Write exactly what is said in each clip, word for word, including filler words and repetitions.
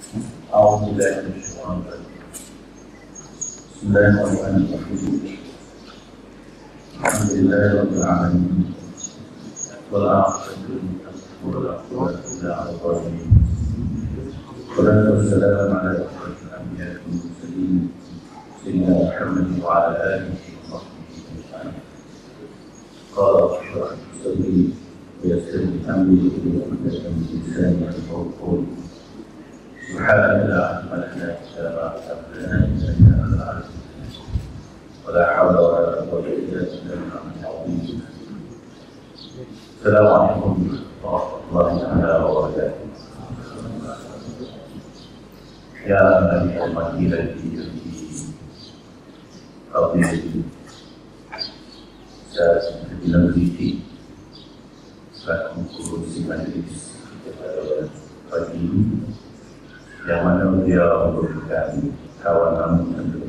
أعوذ بالله من الشيطان الرجيم. بسم الله الرحمن الرحيم. الحمد لله رب العالمين والعاقبة للمتقين ولا عدوان إلا على الظالمين. والصلاة والسلام على أشرف الأنبياء والمرسلين سيدنا محمد وعلى آله وصحبه أجمعين. قال اشرح لي صدري ويسر لي أمري واحلل من لساني يفقهوا قولي. سبحانك لا علم لنا إلا ما علمتنا إنك أنت العليم الحكيم. ولا حول ولا قوة إلا بالله العظيم. السلام عليكم ورحمة الله تعالى وبركاته. يا أهل المدينة في قضية ساسة النبي selaku kursi majlis pagi ini, yang mana dia merupakan kawan kami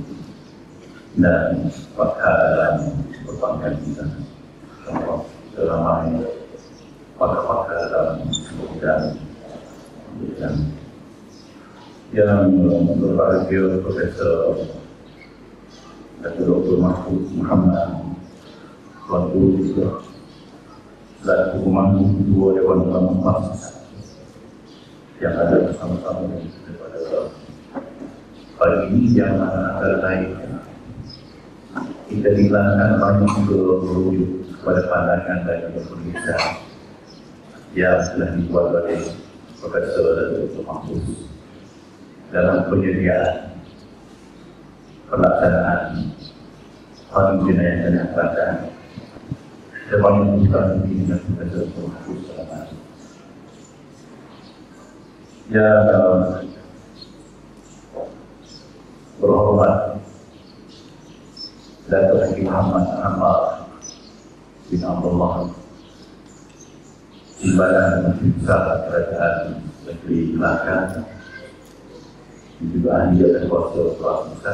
dan pakar dalam perbankan kita, contoh seramai pakar-pakar dalam bidang bidang yang berbahagia Profesor Doktor Mahfuz Muhammad Tuan Guru juga selaku pemangku dua Dewan Ulama Mahasiswa yang ada bersama-sama pada pagi ini, yang antara lain kita dilakukan banyak merujuk kepada pandangan dan penulisan yang telah dibuat oleh Profesor Doktor Mahfuz dalam penyediaan pelaksanaan Qanun Jenayah dan Pidana sebanyak bukan ini dan Profesor Mahfuz selama ini. Ya, berhormat Datuk Haji Muhammad Ahmad bin Abdullah Timbalan Menteri Besar Kerajaan Negeri Melaka, juga ahli dan kuasa Ketua Pusat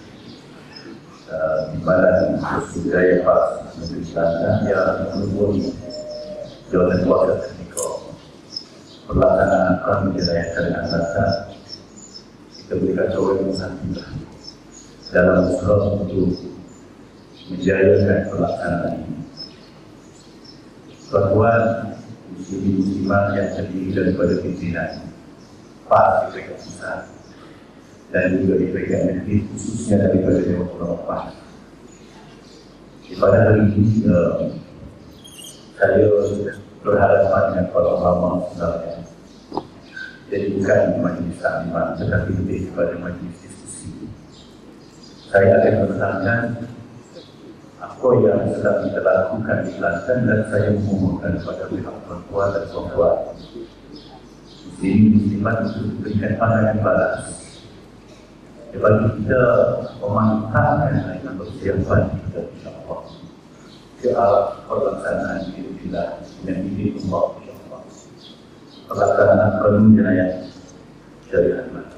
Timbalan Budaya Pas Negeri Kelantan yang menghubungi jawatan kuasa teknikal pelaksanaan Qanun Jenayah dan Pidana. Kita berikan sokongan bersama dalam usaha untuk menjayakan pelaksanaan ini. Tuan-tuan muslimin-muslimat yang terdiri daripada pimpinan P A S di peringkat pusat dan juga di peringkat negeri, khususnya daripada Dewan Ulama P A S. Pada hari ini uh, saya berhadapan dengan para ulama sebenarnya. Jadi bukan majlis taklimat, tetapi lebih kepada majlis diskusi. Saya akan menerangkan apa yang sedang kita lakukan di Kelantan, dan saya memohonkan kepada pihak perempuan dan perempuan muslimin muslimat untuk memberikan pandangan balas bagi kita memantapkan dengan persiapan kita, insyaAllah, ke arah pelaksanaan bila yang ini Allah, insyaAllah, pelaksanaan Qanun Jenayah Syariah Melaka.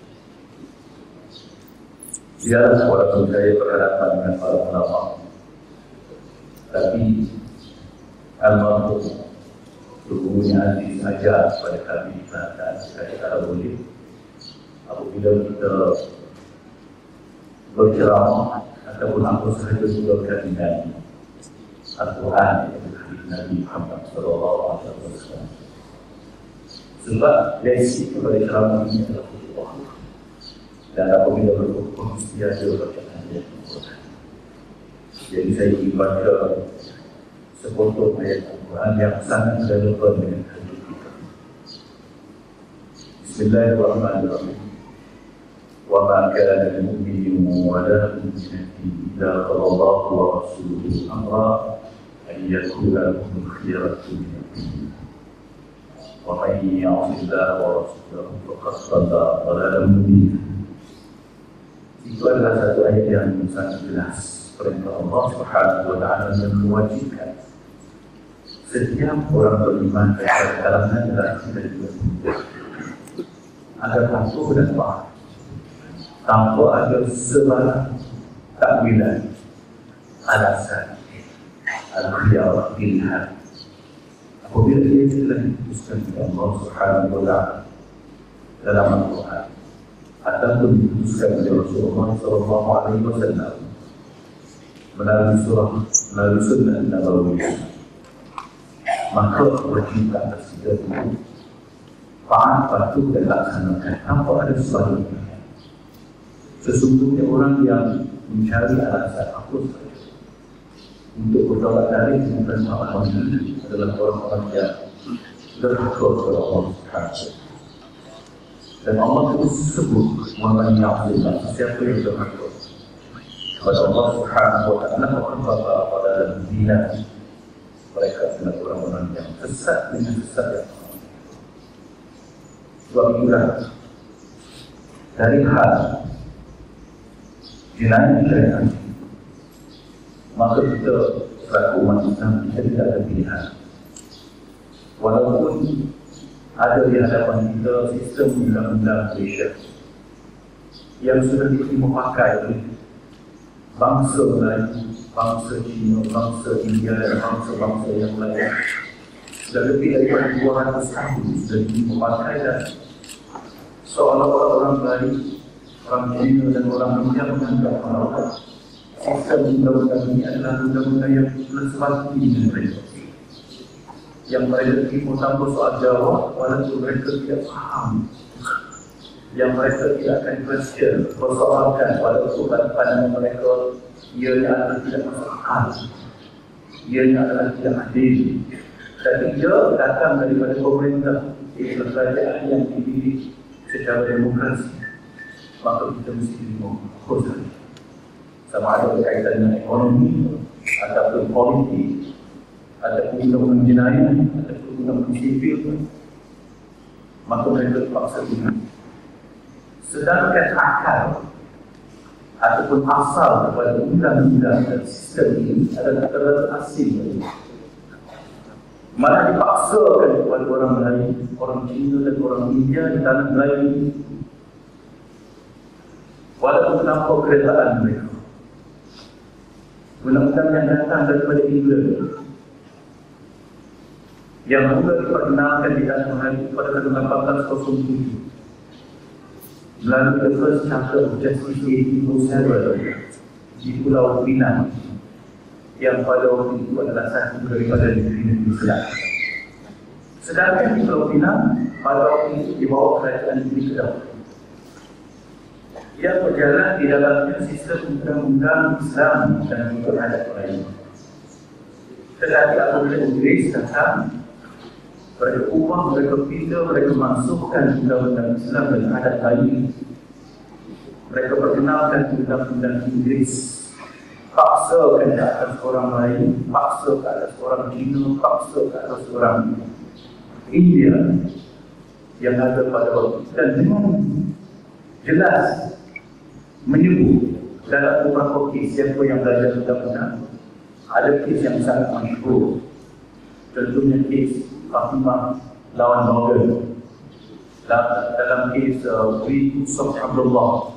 Ya, walaupun saya berhadapan dengan para ulama, tapi almarhum Tubuhnya Aziz ajar kepada kami di Kelantan, sekali kalau boleh, apabila kita berceramah ataupun apa sahaja juga berkaitan dengan Al-Quran dari Nabi Muhammad sallallahu alaihi wasallam. Sebab basic kepada ceramah ini adalah Allah, dan apabila berhukum mesti ada bacaan ayat Al-Quran. Jadi saya ingin baca sepotong ayat Al-Quran yang sangat relevan dengan hidup kita. Bismillahirrahmanirrahim. وَمَا كَانَ لِمُؤْمِنٍ وَلَا مُؤْمِنَةٍ إِذَا قَضَى اللَّهُ وَرَسُولُهُ أَمْرًا أَن يَكُونَ لَهُمُ الْخِيَرَةُ مِنْ أَمْرِهِمْ وَمَن يَعْصِ اللَّهَ وَرَسُولَهُ فَقَدْ ضَلَّ ضَلَالًا مُبِينًا. Itu adalah satu ayat yang sangat jelas. Perintah Allah Subhanahu wa Ta'ala yang mewajibkan setiap orang beriman pada kalangan dan kita juga agar patuh dan paham tanpa ada sebarang takwilan, alasan, al-khiyar, pilihan. Apabila ia telah diputuskan oleh Allah Subhanahu wa Ta'ala dalam Al-Quran ataupun diputuskan oleh Rasulullah Sallallahu Alaihi Wasallam melalui surah, melalui sunnah Nabawiyah, maka kewajiban tersebut itu taat, patuh dan laksanakan tanpa ada sebaliknya. Sesungguhnya orang yang mencari alasan apa saja untuk bertolak dari kemudian Allah ini adalah orang-orang yang derhaka kepada Allah Subhanahu. Dan Allah itu sebut Muhammad Ya'zillah, siapa yang derhaka kepada Allah Subhanahu wa ta'ala, maka pada dalam dina mereka adalah orang-orang yang sesat dengan sesat yang sama. Sebab itulah dari hal jenayah syariat, maka kita selaku umat Islam kita tidak ada pilihan. Walaupun ada di hadapan kita sistem undang-undang Malaysia yang sudah dipakai oleh bangsa Melayu, bangsa Cina, bangsa India dan bangsa-bangsa yang lain, sudah lebih daripada dua ratus tahun sudah dipakai, dan seolah-olah orang Melayu, orang Cina dan orang India menganggap bahawa sistem undang-undang ini adalah undang-undang yang telah sepatutnya dengan mereka, yang mereka terima tanpa soal jawab walaupun mereka tidak faham, yang mereka tidak akan question, persoalkan walaupun pandangan mereka ianya adalah tidak masuk akal, ianya adalah tidak adil. Dan ia datang daripada pemerintah, iaitu kerajaan yang dipilih secara demokrasi, maka kita mesti terima khusus sama ada berkaitan dengan ekonomi ataupun politik ataupun undang-undang jenayah ataupun undang-undang sivil, maka mereka terpaksa guna. Sedangkan akal ataupun asal kepada undang-undang dan sistem ini adalah terlalu asing, malah dipaksakan kepada orang Melayu, orang Cina dan orang India di tanah Melayu, walaupun tanpa kerelaan mereka. Undang-undang yang datang daripada England yang mula diperkenalkan di tanah Melayu pada tahun lapan belas kosong tujuh melalui the first chapter of Justice eighteen oh seven di Pulau Pinang, yang pada waktu itu adalah satu daripada negeri-negeri Islam. Sedangkan di Pulau Pinang pada waktu itu di bawah kerajaan negeri Kedah, yang berjalan di dalamnya sistem undang-undang Islam dan juga adat lain. Tetapi apabila Inggeris datang, mereka ubah, mereka pindah, mereka masukkan undang-undang Islam dan adat lain. Mereka perkenalkan undang-undang Inggeris, paksa ke atas orang lain, paksa ke atas orang Cina, paksa ke atas orang India yang ada pada waktu itu, dan dengan jelas menyebut dalam beberapa kes siapa yang belajar undang-undang. Ada kes yang sangat masyhur, tentunya kes Fatimah lawan Morgan, dalam kes uh, Yusuf Abdullah,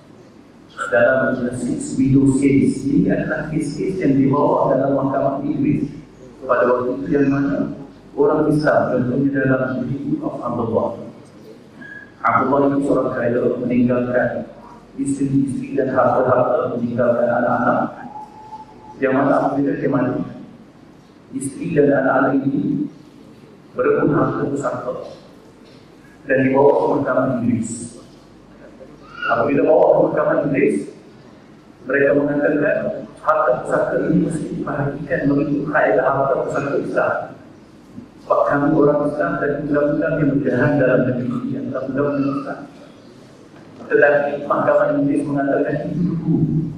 dalam Six Widows case. Ini adalah kes-kes yang dibawa dalam mahkamah Inggris pada waktu itu, yang mana orang Islam, tentunya dalam Yusuf Abdullah. Abdullah itu seorang kaya, meninggalkan isteri-isteri dan harta-harta, meninggalkan anak-anak, yang mana apabila dia mati, isteri dan anak-anak ini berebut harta pusaka dan dibawa ke mahkamah Inggris. Apabila bawa ke mahkamah Inggris, mereka mengatakan harta pusaka ini mesti dibahagikan mengikut kaedah harta pusaka Islam. Sebab kami orang Islam dan undang-undang yang berjalan dalam negeri ini adalah undang-undang Islam. Tetapi mahkamah Inggris mengatakan itu dulu.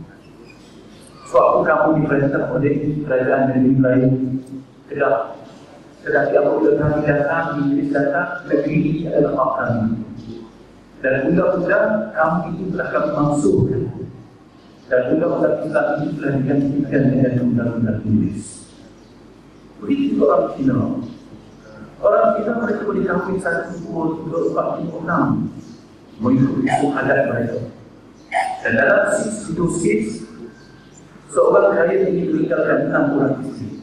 Suatu kamu diperintah oleh kerajaan negeri lain Kedah. Tetapi apabila kami datang, Inggris datang, negeri ini adalah hak kami. Dan undang-undang kami itu telah kami masukkan. Dan undang-undang Islam ini telah digantikan dengan undang-undang Inggris. Begitu orang Cina. Orang Cina mereka boleh kahwin satu, dua, tiga, empat, lima, enam mengikut hukum adat mereka. Dan dalam six dosis, seorang kaya ini meninggalkan enam orang isteri.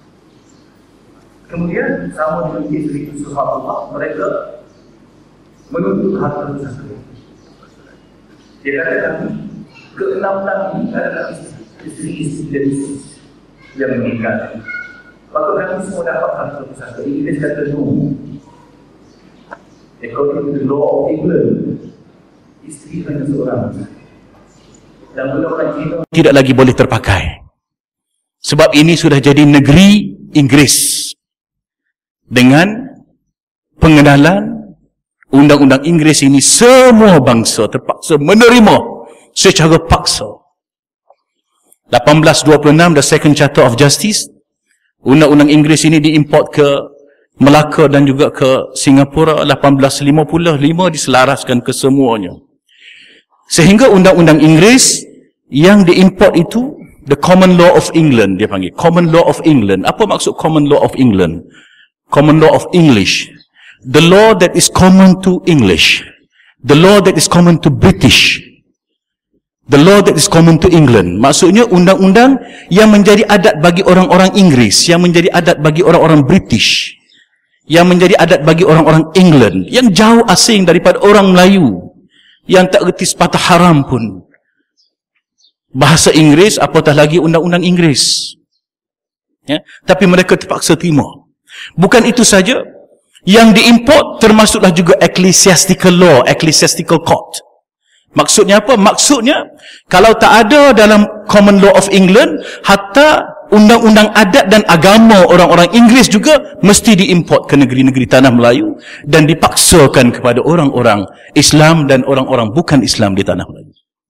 Kemudian sama dengan isteri Yusuf Abdullah, mereka menuntut harta pusaka. Dia katakan keenam kami adalah isteri-isteri dan isteri yang meninggal. Maka kami semua dapat harta pusaka. Inggeris kata no. According to the law of England, isteri hanya seorang. Dan undang-undang Cina tidak lagi boleh terpakai. Sebab ini sudah jadi negeri Inggeris. Dengan pengenalan undang-undang Inggeris ini, semua bangsa terpaksa menerima secara paksa. lapan belas dua puluh enam, The Second Charter of Justice, undang-undang Inggeris ini diimport ke Melaka dan juga ke Singapura. Lapan belas lima puluh lima diselaraskan ke semuanya. Sehingga undang-undang Inggeris yang diimport itu, the Common Law of England, dia panggil Common Law of England. Apa maksud Common Law of England? Common Law of English, the law that is common to English, the law that is common to British, the law that is common to England. Maksudnya undang-undang yang menjadi adat bagi orang-orang Inggris, yang menjadi adat bagi orang-orang British, yang menjadi adat bagi orang-orang England, yang jauh asing daripada orang Melayu yang tak erti sepatah haram pun bahasa Inggeris, apatah lagi undang-undang Inggeris. Ya? Tapi mereka terpaksa terima. Bukan itu saja, yang diimport termasuklah juga ecclesiastical law, ecclesiastical court. Maksudnya apa? Maksudnya, kalau tak ada dalam Common Law of England, hatta undang-undang adat dan agama orang-orang Inggeris juga mesti diimport ke negeri-negeri tanah Melayu dan dipaksakan kepada orang-orang Islam dan orang-orang bukan Islam di tanah Melayu.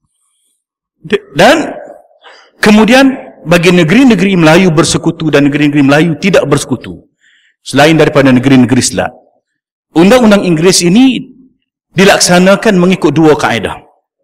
Dan kemudian bagi negeri-negeri Melayu bersekutu dan negeri-negeri Melayu tidak bersekutu, selain daripada negeri-negeri Islam, undang-undang Inggeris ini dilaksanakan mengikut dua kaedah.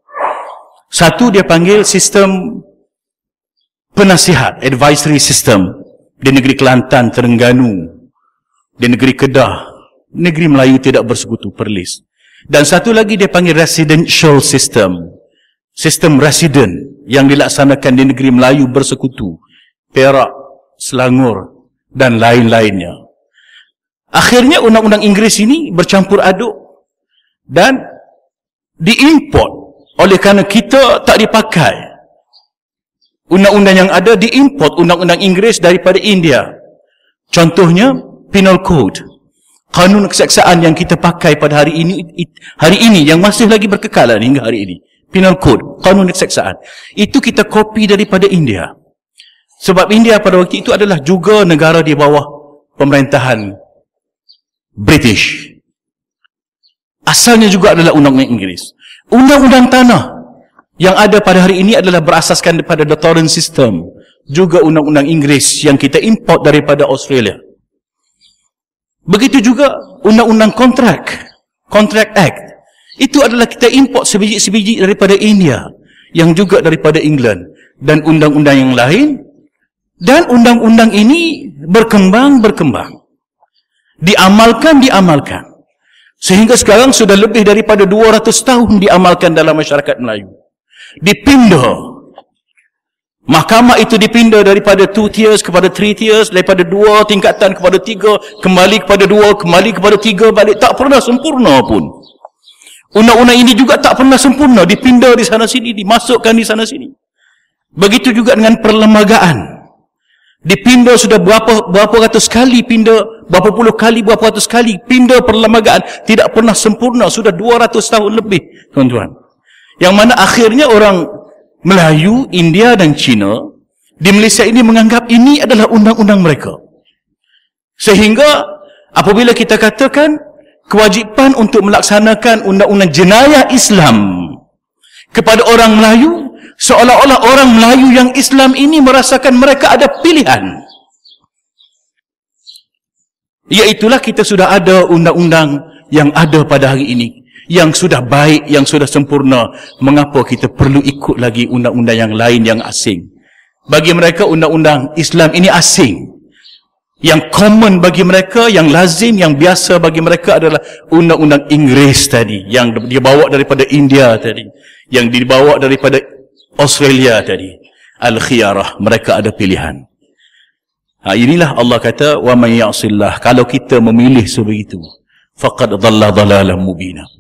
Satu dia panggil sistem penasihat, advisory system, di negeri Kelantan, Terengganu, di negeri Kedah, negeri Melayu tidak bersekutu, Perlis. Dan satu lagi dia panggil residential system, sistem resident yang dilaksanakan di negeri Melayu bersekutu, Perak, Selangor dan lain-lainnya. Akhirnya undang-undang Inggeris ini bercampur aduk dan diimport. Oleh kerana kita tak dipakai undang-undang yang ada, diimport undang-undang Inggeris daripada India. Contohnya Penal Code, kanun kesaksaan yang kita pakai pada hari ini, hari ini yang masih lagi berkekalan hingga hari ini. Penal Code, kanun kesaksaan. Itu kita kopi daripada India. Sebab India pada waktu itu adalah juga negara di bawah pemerintahan British. Asalnya juga adalah undang-undang Inggeris. Undang-undang tanah yang ada pada hari ini adalah berasaskan daripada the Torrens System, juga undang-undang Inggeris yang kita import daripada Australia. Begitu juga undang-undang kontrak, Contract Act, itu adalah kita import sebiji-sebiji daripada India, yang juga daripada England, dan undang-undang yang lain. Dan undang-undang ini berkembang-berkembang, diamalkan, diamalkan. Sehingga sekarang sudah lebih daripada dua ratus tahun diamalkan dalam masyarakat Melayu. Dipindah. Mahkamah itu dipindah daripada two tiers kepada three tiers, daripada dua tingkatan kepada tiga, kembali kepada dua, kembali kepada tiga, balik. Tak pernah sempurna pun. Undang-undang ini juga tak pernah sempurna. Dipindah di sana sini, dimasukkan di sana sini. Begitu juga dengan perlembagaan. Dipindah sudah berapa berapa ratus kali, pindah berapa puluh kali, berapa ratus kali pindah perlembagaan, tidak pernah sempurna, sudah dua ratus tahun lebih, tuan-tuan. Yang mana akhirnya orang Melayu, India dan Cina di Malaysia ini menganggap ini adalah undang-undang mereka. Sehingga apabila kita katakan kewajipan untuk melaksanakan undang-undang jenayah Islam kepada orang Melayu, seolah-olah orang Melayu yang Islam ini merasakan mereka ada pilihan. Iaitulah kita sudah ada undang-undang yang ada pada hari ini, yang sudah baik, yang sudah sempurna. Mengapa kita perlu ikut lagi undang-undang yang lain yang asing? Bagi mereka undang-undang Islam ini asing. Yang common bagi mereka, yang lazim, yang biasa bagi mereka adalah undang-undang Inggeris tadi, yang dibawa daripada India tadi, yang dibawa daripada Australia tadi. Al-khiyarah, mereka ada pilihan. Ha, inilah Allah kata, wa man ya'sillah, kalau kita memilih sebegitu, faqad dhalla dhalalan mubina.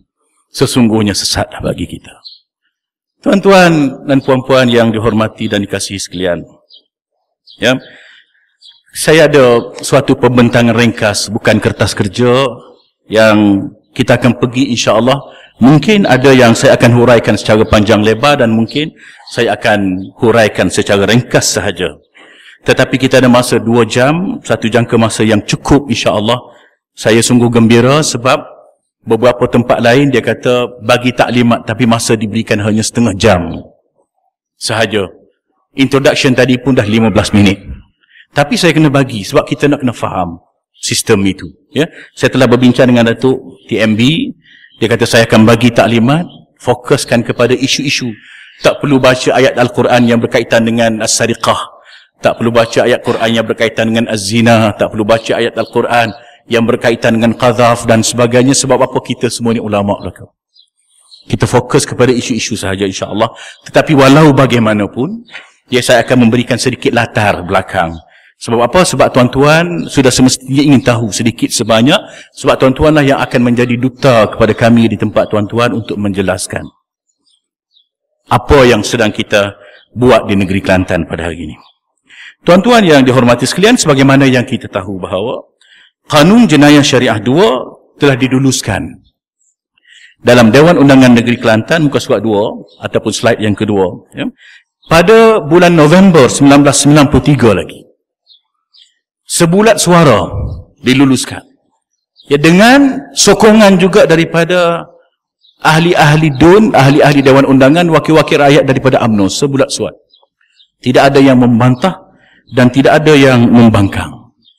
sesungguhnya sesatlah bagi kita. Tuan-tuan dan puan-puan yang dihormati dan dikasihi sekalian, ya, saya ada suatu pembentangan ringkas, bukan kertas kerja, yang kita akan pergi insya-Allah. Mungkin ada yang saya akan huraikan secara panjang lebar dan mungkin saya akan huraikan secara ringkas sahaja. Tetapi kita ada masa dua jam, satu jangka masa yang cukup insya-Allah. Saya sungguh gembira sebab beberapa tempat lain dia kata bagi taklimat tapi masa diberikan hanya setengah jam sahaja. Introduction tadi pun dah lima belas minit. Tapi saya kena bagi sebab kita nak kena faham sistem itu. Ya, saya telah berbincang dengan Datuk T M B. Dia kata saya akan bagi taklimat, fokuskan kepada isu-isu. Tak perlu baca ayat Al-Quran yang berkaitan dengan as-sariqah. Tak perlu baca ayat Quran yang berkaitan dengan az-zina. Tak perlu baca ayat Al-Quran yang berkaitan dengan qadhaf dan sebagainya. Sebab apa? Kita semua ni ulama' belaka. Kita fokus kepada isu-isu sahaja insya-Allah. Tetapi walau bagaimanapun, ya, saya akan memberikan sedikit latar belakang. Sebab apa? Sebab tuan-tuan sudah semestinya ingin tahu sedikit sebanyak. Sebab tuan-tuanlah yang akan menjadi duta kepada kami di tempat tuan-tuan untuk menjelaskan apa yang sedang kita buat di negeri Kelantan pada hari ini. Tuan-tuan yang dihormati sekalian, sebagaimana yang kita tahu bahawa Kanun Jenayah Syariah dua telah diluluskan dalam Dewan Undangan Negeri Kelantan, muka surat dua ataupun slide yang kedua, ya, pada bulan November seribu sembilan ratus sembilan puluh tiga lagi. Sebulat suara diluluskan. Ya, dengan sokongan juga daripada ahli-ahli D U N, ahli-ahli Dewan Undangan, wakil-wakil rakyat daripada U M N O, sebulat suara. Tidak ada yang membantah dan tidak ada yang membangkang.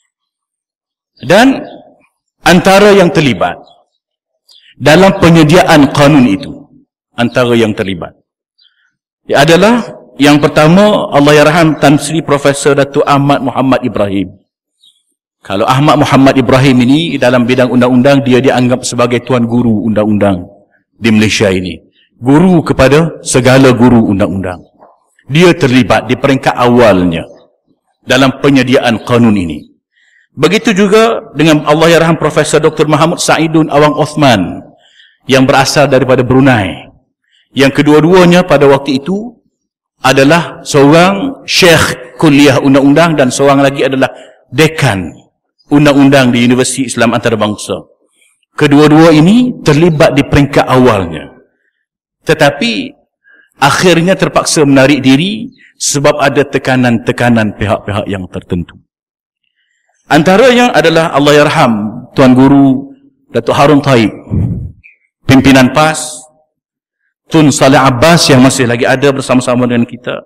Dan antara yang terlibat dalam penyediaan kanun itu, antara yang terlibat ya, adalah yang pertama, Allahyarham Tan Sri Profesor Datuk Ahmad Muhammad Ibrahim. Kalau Ahmad Muhammad Ibrahim ini dalam bidang undang-undang, dia dianggap sebagai tuan guru undang-undang di Malaysia ini. Guru kepada segala guru undang-undang. Dia terlibat di peringkat awalnya dalam penyediaan kanun ini. Begitu juga dengan Allahyarham Profesor Doktor Muhammad Saidun Awang Osman yang berasal daripada Brunei. Yang kedua-duanya pada waktu itu adalah seorang Syekh Kuliah Undang-Undang dan seorang lagi adalah Dekan Undang-Undang di Universiti Islam Antarabangsa. Kedua-dua ini terlibat di peringkat awalnya. Tetapi akhirnya terpaksa menarik diri sebab ada tekanan-tekanan pihak-pihak yang tertentu. Antaranya adalah Allahyarham Tuan Guru Datuk Harun Taib, pimpinan P A S, Tun Saleh Abbas yang masih lagi ada bersama-sama dengan kita,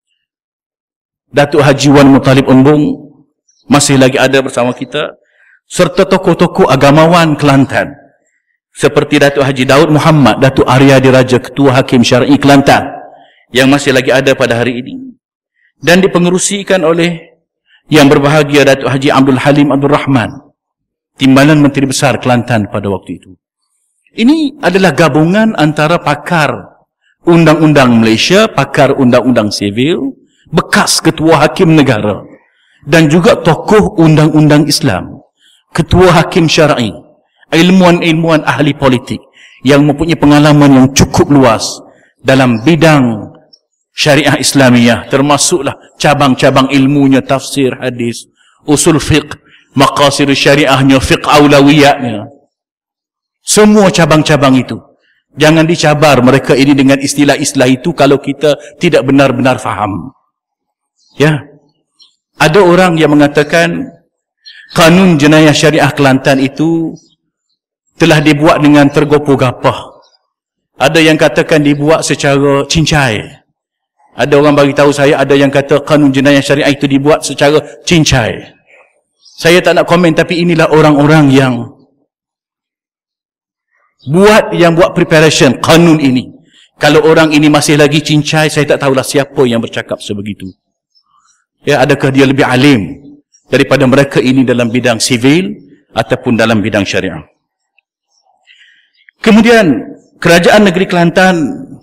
Datuk Haji Wan Muttalib Embung masih lagi ada bersama kita, serta tokoh-tokoh agamawan Kelantan seperti Datuk Haji Daud Muhammad, Datuk Arya Diraja, Ketua Hakim Syar'i Kelantan yang masih lagi ada pada hari ini, dan dipengerusikan oleh yang berbahagia Datuk Haji Abdul Halim Abdul Rahman, Timbalan Menteri Besar Kelantan pada waktu itu. Ini adalah gabungan antara pakar undang-undang Malaysia, pakar undang-undang sivil, bekas ketua hakim negara, dan juga tokoh undang-undang Islam, ketua hakim syar'i, ilmuwan-ilmuwan ahli politik yang mempunyai pengalaman yang cukup luas dalam bidang syariah Islamiyah, termasuklah cabang-cabang ilmunya, tafsir, hadis, usul fiqh, maqasid syariahnya, fiqh aulawiyatnya. Semua cabang-cabang itu. Jangan dicabar mereka ini dengan istilah-istilah itu kalau kita tidak benar-benar faham. Ya. Ada orang yang mengatakan Kanun Jenayah Syariah Kelantan itu telah dibuat dengan tergopoh-gapah. Ada yang katakan dibuat secara cincai. Ada orang bagi tahu saya, ada yang kata Kanun Jenayah Syariah itu dibuat secara cincai. Saya tak nak komen, tapi inilah orang-orang yang buat, yang buat preparation kanun ini. Kalau orang ini masih lagi cincai, saya tak tahulah siapa yang bercakap sebegitu. Ya, adakah dia lebih alim daripada mereka ini dalam bidang sivil ataupun dalam bidang syariah. Kemudian Kerajaan Negeri Kelantan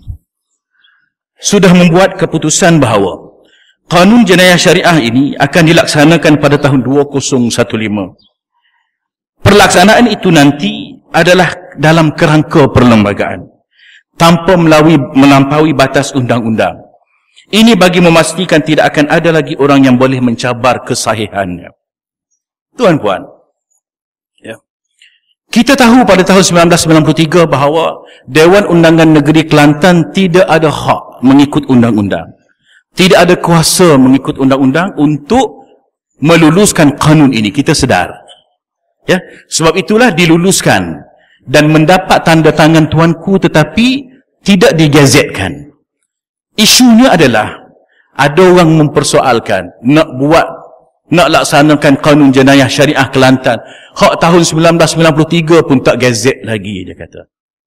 sudah membuat keputusan bahawa Kanun Jenayah Syariah ini akan dilaksanakan pada tahun dua ribu lima belas. Perlaksanaan itu nanti adalah dalam kerangka perlembagaan tanpa melalui melampaui batas undang-undang. Ini bagi memastikan tidak akan ada lagi orang yang boleh mencabar kesahihannya. Tuan-puan, ya. Kita tahu pada tahun sembilan belas sembilan puluh tiga bahawa Dewan Undangan Negeri Kelantan tidak ada hak mengikut undang-undang. Tidak ada kuasa mengikut undang-undang untuk meluluskan kanun ini. Kita sedar. Ya, sebab itulah diluluskan dan mendapat tanda tangan tuanku tetapi tidak digazetkan. Isunya adalah ada orang mempersoalkan nak buat, nak laksanakan kanun jenayah syariah Kelantan. Hak tahun sembilan belas sembilan puluh tiga pun tak gazet lagi, dia kata.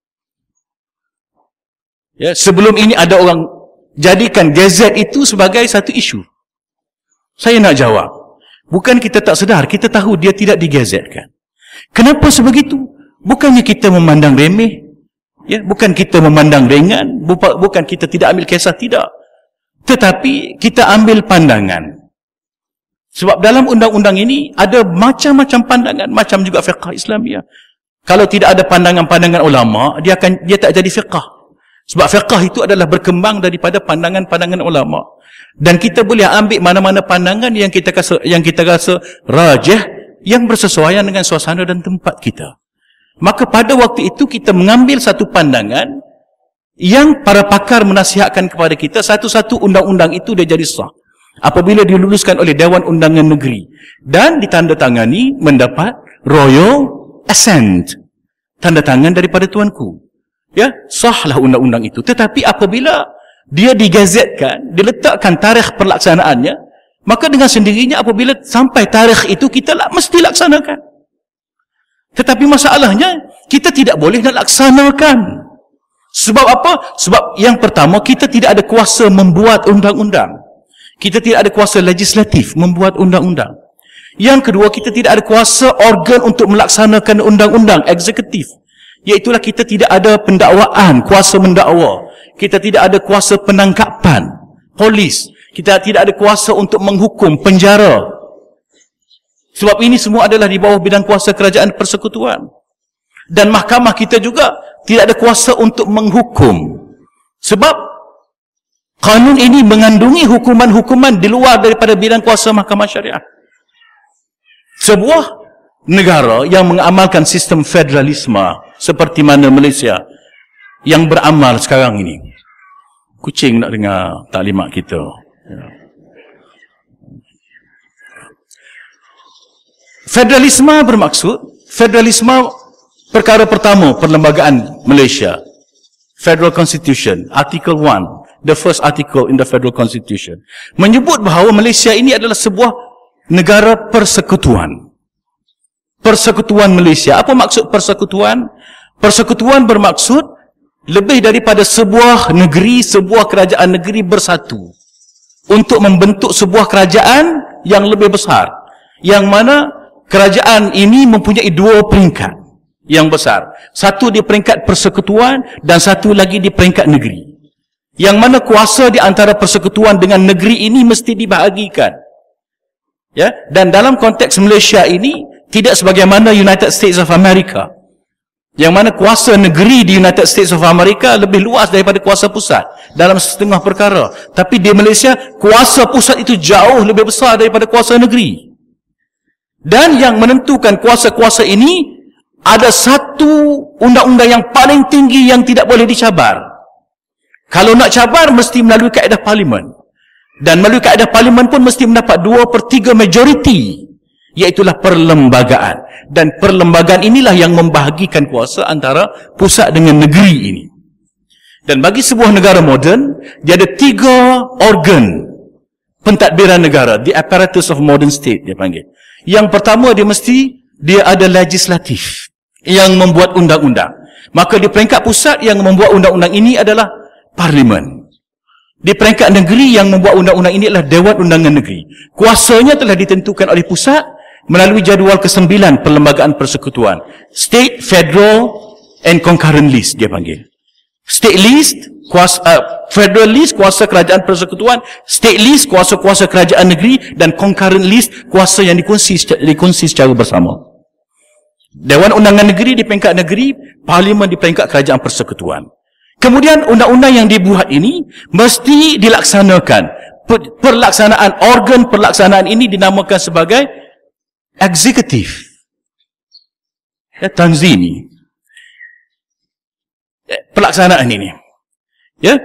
Ya, sebelum ini ada orang jadikan gazet itu sebagai satu isu. Saya nak jawab, bukan kita tak sedar, kita tahu dia tidak digazetkan. Kenapa sebegitu? Bukannya kita memandang remeh, ya, bukan kita memandang ringan, bukan kita tidak ambil kisah, tidak. Tetapi kita ambil pandangan. Sebab dalam undang-undang ini ada macam-macam pandangan, macam juga fiqh Islamiah. Kalau tidak ada pandangan-pandangan ulama, dia akan dia tak jadi fiqh. Sebab fiqh itu adalah berkembang daripada pandangan-pandangan ulama. Dan kita boleh ambil mana-mana pandangan yang kita rasa yang kita rasa rajih, yang bersesuaian dengan suasana dan tempat kita. Maka pada waktu itu kita mengambil satu pandangan yang para pakar menasihatkan kepada kita, satu-satu undang-undang itu dia jadi sah apabila diluluskan oleh Dewan Undangan Negeri dan ditandatangani mendapat royal assent, tanda tangan daripada tuanku. Ya, sahlah undang-undang itu. Tetapi apabila dia digazetkan, diletakkan tarikh perlaksanaannya, maka dengan sendirinya apabila sampai tarikh itu kita lah mesti laksanakan. Tetapi masalahnya kita tidak boleh nak laksanakan. Sebab apa? Sebab yang pertama, kita tidak ada kuasa membuat undang-undang. Kita tidak ada kuasa legislatif membuat undang-undang. Yang kedua, kita tidak ada kuasa organ untuk melaksanakan undang-undang, eksekutif. Iaitulah kita tidak ada pendakwaan, kuasa mendakwa. Kita tidak ada kuasa penangkapan, polis. Kita tidak ada kuasa untuk menghukum, penjara. Sebab ini semua adalah di bawah bidang kuasa kerajaan persekutuan. Dan mahkamah kita juga tidak ada kuasa untuk menghukum. Sebab kanun ini mengandungi hukuman-hukuman di luar daripada bidang kuasa mahkamah syariah. Sebuah negara yang mengamalkan sistem federalisme seperti mana Malaysia yang beramal sekarang ini. Kucing nak dengar taklimat kita. Federalisme bermaksud, federalisme perkara pertama perlembagaan Malaysia. Federal Constitution, Article one, the first article in the Federal Constitution, menyebut bahawa Malaysia ini adalah sebuah negara persekutuan. Persekutuan Malaysia. Apa maksud persekutuan? Persekutuan bermaksud lebih daripada sebuah negeri, sebuah kerajaan negeri bersatu untuk membentuk sebuah kerajaan yang lebih besar, yang mana kerajaan ini mempunyai dua peringkat yang besar. Satu di peringkat persekutuan dan satu lagi di peringkat negeri. Yang mana kuasa di antara persekutuan dengan negeri ini mesti dibahagikan. Ya, dan dalam konteks Malaysia ini tidak sebagaimana United States of America, yang mana kuasa negeri di United States of America lebih luas daripada kuasa pusat dalam setengah perkara. Tapi di Malaysia, kuasa pusat itu jauh lebih besar daripada kuasa negeri. Dan yang menentukan kuasa-kuasa ini, ada satu undang-undang yang paling tinggi yang tidak boleh dicabar. Kalau nak cabar, mesti melalui kaedah parlimen. Dan melalui kaedah parlimen pun mesti mendapat dua per tiga majoriti, iaitulah perlembagaan. Dan perlembagaan inilah yang membahagikan kuasa antara pusat dengan negeri ini. Dan bagi sebuah negara moden, dia ada tiga organ pentadbiran negara, the apparatus of modern state dia panggil. Yang pertama, dia mesti dia ada legislatif yang membuat undang-undang. Maka di peringkat pusat yang membuat undang-undang ini adalah parlimen. Di peringkat negeri yang membuat undang-undang ini adalah Dewan Undangan Negeri. Kuasanya telah ditentukan oleh pusat melalui jadual kesembilan Perlembagaan Persekutuan. State, Federal and Concurrent List dia panggil. State List, kuasa, uh, Federal List, kuasa kerajaan persekutuan. State List, kuasa-kuasa kerajaan negeri. Dan Concurrent List, kuasa yang dikongsi, dikongsi secara bersama. Dewan Undangan Negeri di peringkat negeri, Parlimen di peringkat kerajaan persekutuan. Kemudian undang-undang yang dibuat ini mesti dilaksanakan. Perlaksanaan, organ perlaksanaan ini dinamakan sebagai eksekutif. Ya, tanzimi. Pelaksanaan ini. Ya.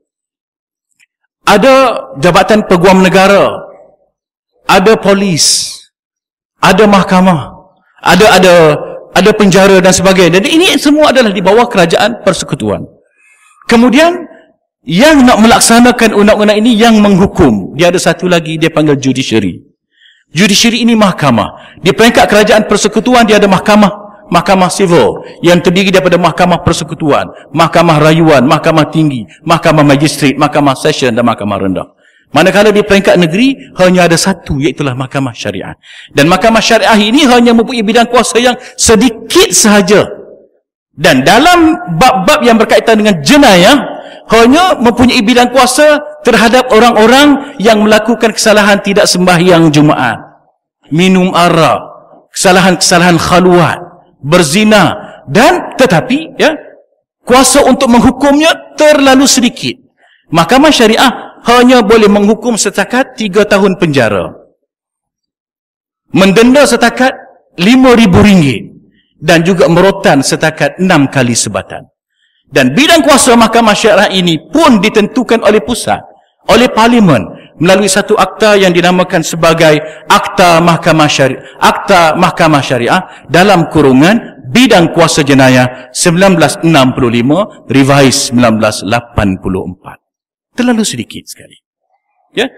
Ada Jabatan Peguam Negara, ada polis, ada mahkamah, ada ada ada penjara dan sebagainya. Jadi ini semua adalah di bawah kerajaan persekutuan. Kemudian yang nak melaksanakan undang-undang ini, yang menghukum, dia ada satu lagi, dia panggil judiciary. Judiciary ini mahkamah. Di peringkat kerajaan persekutuan dia ada mahkamah, mahkamah sivil yang terdiri daripada mahkamah persekutuan, mahkamah rayuan, mahkamah tinggi, mahkamah magistrat, mahkamah session dan mahkamah rendah. Manakala di peringkat negeri hanya ada satu, iaitulah mahkamah syariah. Dan mahkamah syariah ini hanya mempunyai bidang kuasa yang sedikit sahaja. Dan dalam bab-bab yang berkaitan dengan jenayah, hanya mempunyai bidang kuasa terhadap orang-orang yang melakukan kesalahan tidak sembahyang Jumaat, minum arak, kesalahan-kesalahan khaluat, berzina, dan tetapi ya, kuasa untuk menghukumnya terlalu sedikit. Mahkamah syariah hanya boleh menghukum setakat tiga tahun penjara, mendenda setakat lima ribu ringgit, dan juga merotan setakat enam kali sebatan. Dan bidang kuasa mahkamah syariah ini pun ditentukan oleh pusat, oleh parlimen, melalui satu akta yang dinamakan sebagai Akta Mahkamah Syariah, Akta Mahkamah Syariah dalam kurungan Bidang Kuasa Jenayah seribu sembilan ratus enam puluh lima, revise seribu sembilan ratus lapan puluh empat. Terlalu sedikit sekali. Ya?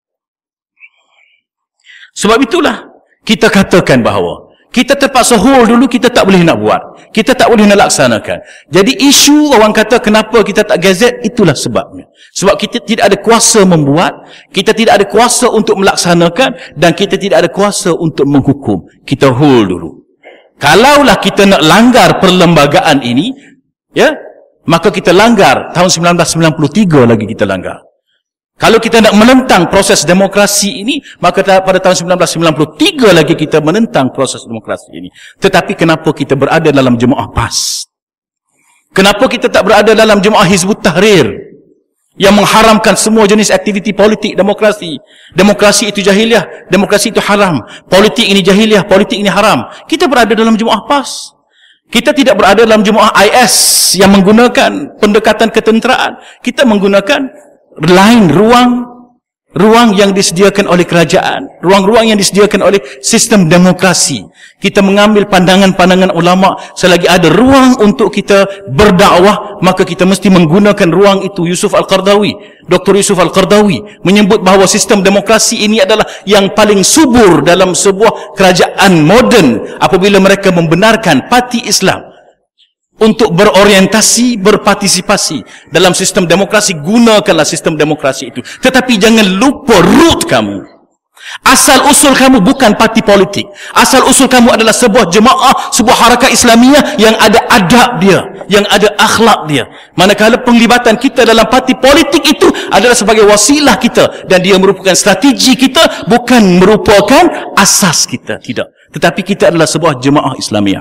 Sebab itulah kita katakan bahawa kita terpaksa hold dulu, kita tak boleh nak buat. Kita tak boleh nak laksanakan. Jadi isu orang kata kenapa kita tak gazet, itulah sebabnya. Sebab kita tidak ada kuasa membuat, kita tidak ada kuasa untuk melaksanakan, dan kita tidak ada kuasa untuk menghukum. Kita hold dulu. Kalaulah kita nak langgar perlembagaan ini, ya, maka kita langgar tahun seribu sembilan ratus sembilan puluh tiga lagi kita langgar. Kalau kita nak menentang proses demokrasi ini, maka pada tahun seribu sembilan ratus sembilan puluh tiga lagi kita menentang proses demokrasi ini. Tetapi kenapa kita berada dalam jemaah P A S? Kenapa kita tak berada dalam jemaah Hizbut Tahrir yang mengharamkan semua jenis aktiviti politik demokrasi? Demokrasi itu jahiliah, demokrasi itu haram. Politik ini jahiliah, politik ini haram. Kita berada dalam jemaah P A S. Kita tidak berada dalam jemaah I S yang menggunakan pendekatan ketenteraan. Kita menggunakan lain ruang ruang yang disediakan oleh kerajaan, ruang-ruang yang disediakan oleh sistem demokrasi. Kita mengambil pandangan-pandangan ulama. Selagi ada ruang untuk kita berdakwah, maka kita mesti menggunakan ruang itu. Yusuf Al-Qardawi, Doktor Yusuf Al-Qardawi menyebut bahawa sistem demokrasi ini adalah yang paling subur dalam sebuah kerajaan moden apabila mereka membenarkan parti Islam untuk berorientasi, berpartisipasi dalam sistem demokrasi. Gunakanlah sistem demokrasi itu. Tetapi jangan lupa root kamu. Asal usul kamu bukan parti politik. Asal usul kamu adalah sebuah jemaah, sebuah harakat Islamiyah yang ada adab dia, yang ada akhlak dia. Manakala penglibatan kita dalam parti politik itu adalah sebagai wasilah kita, dan dia merupakan strategi kita, bukan merupakan asas kita. Tidak. Tetapi kita adalah sebuah jemaah Islamiyah.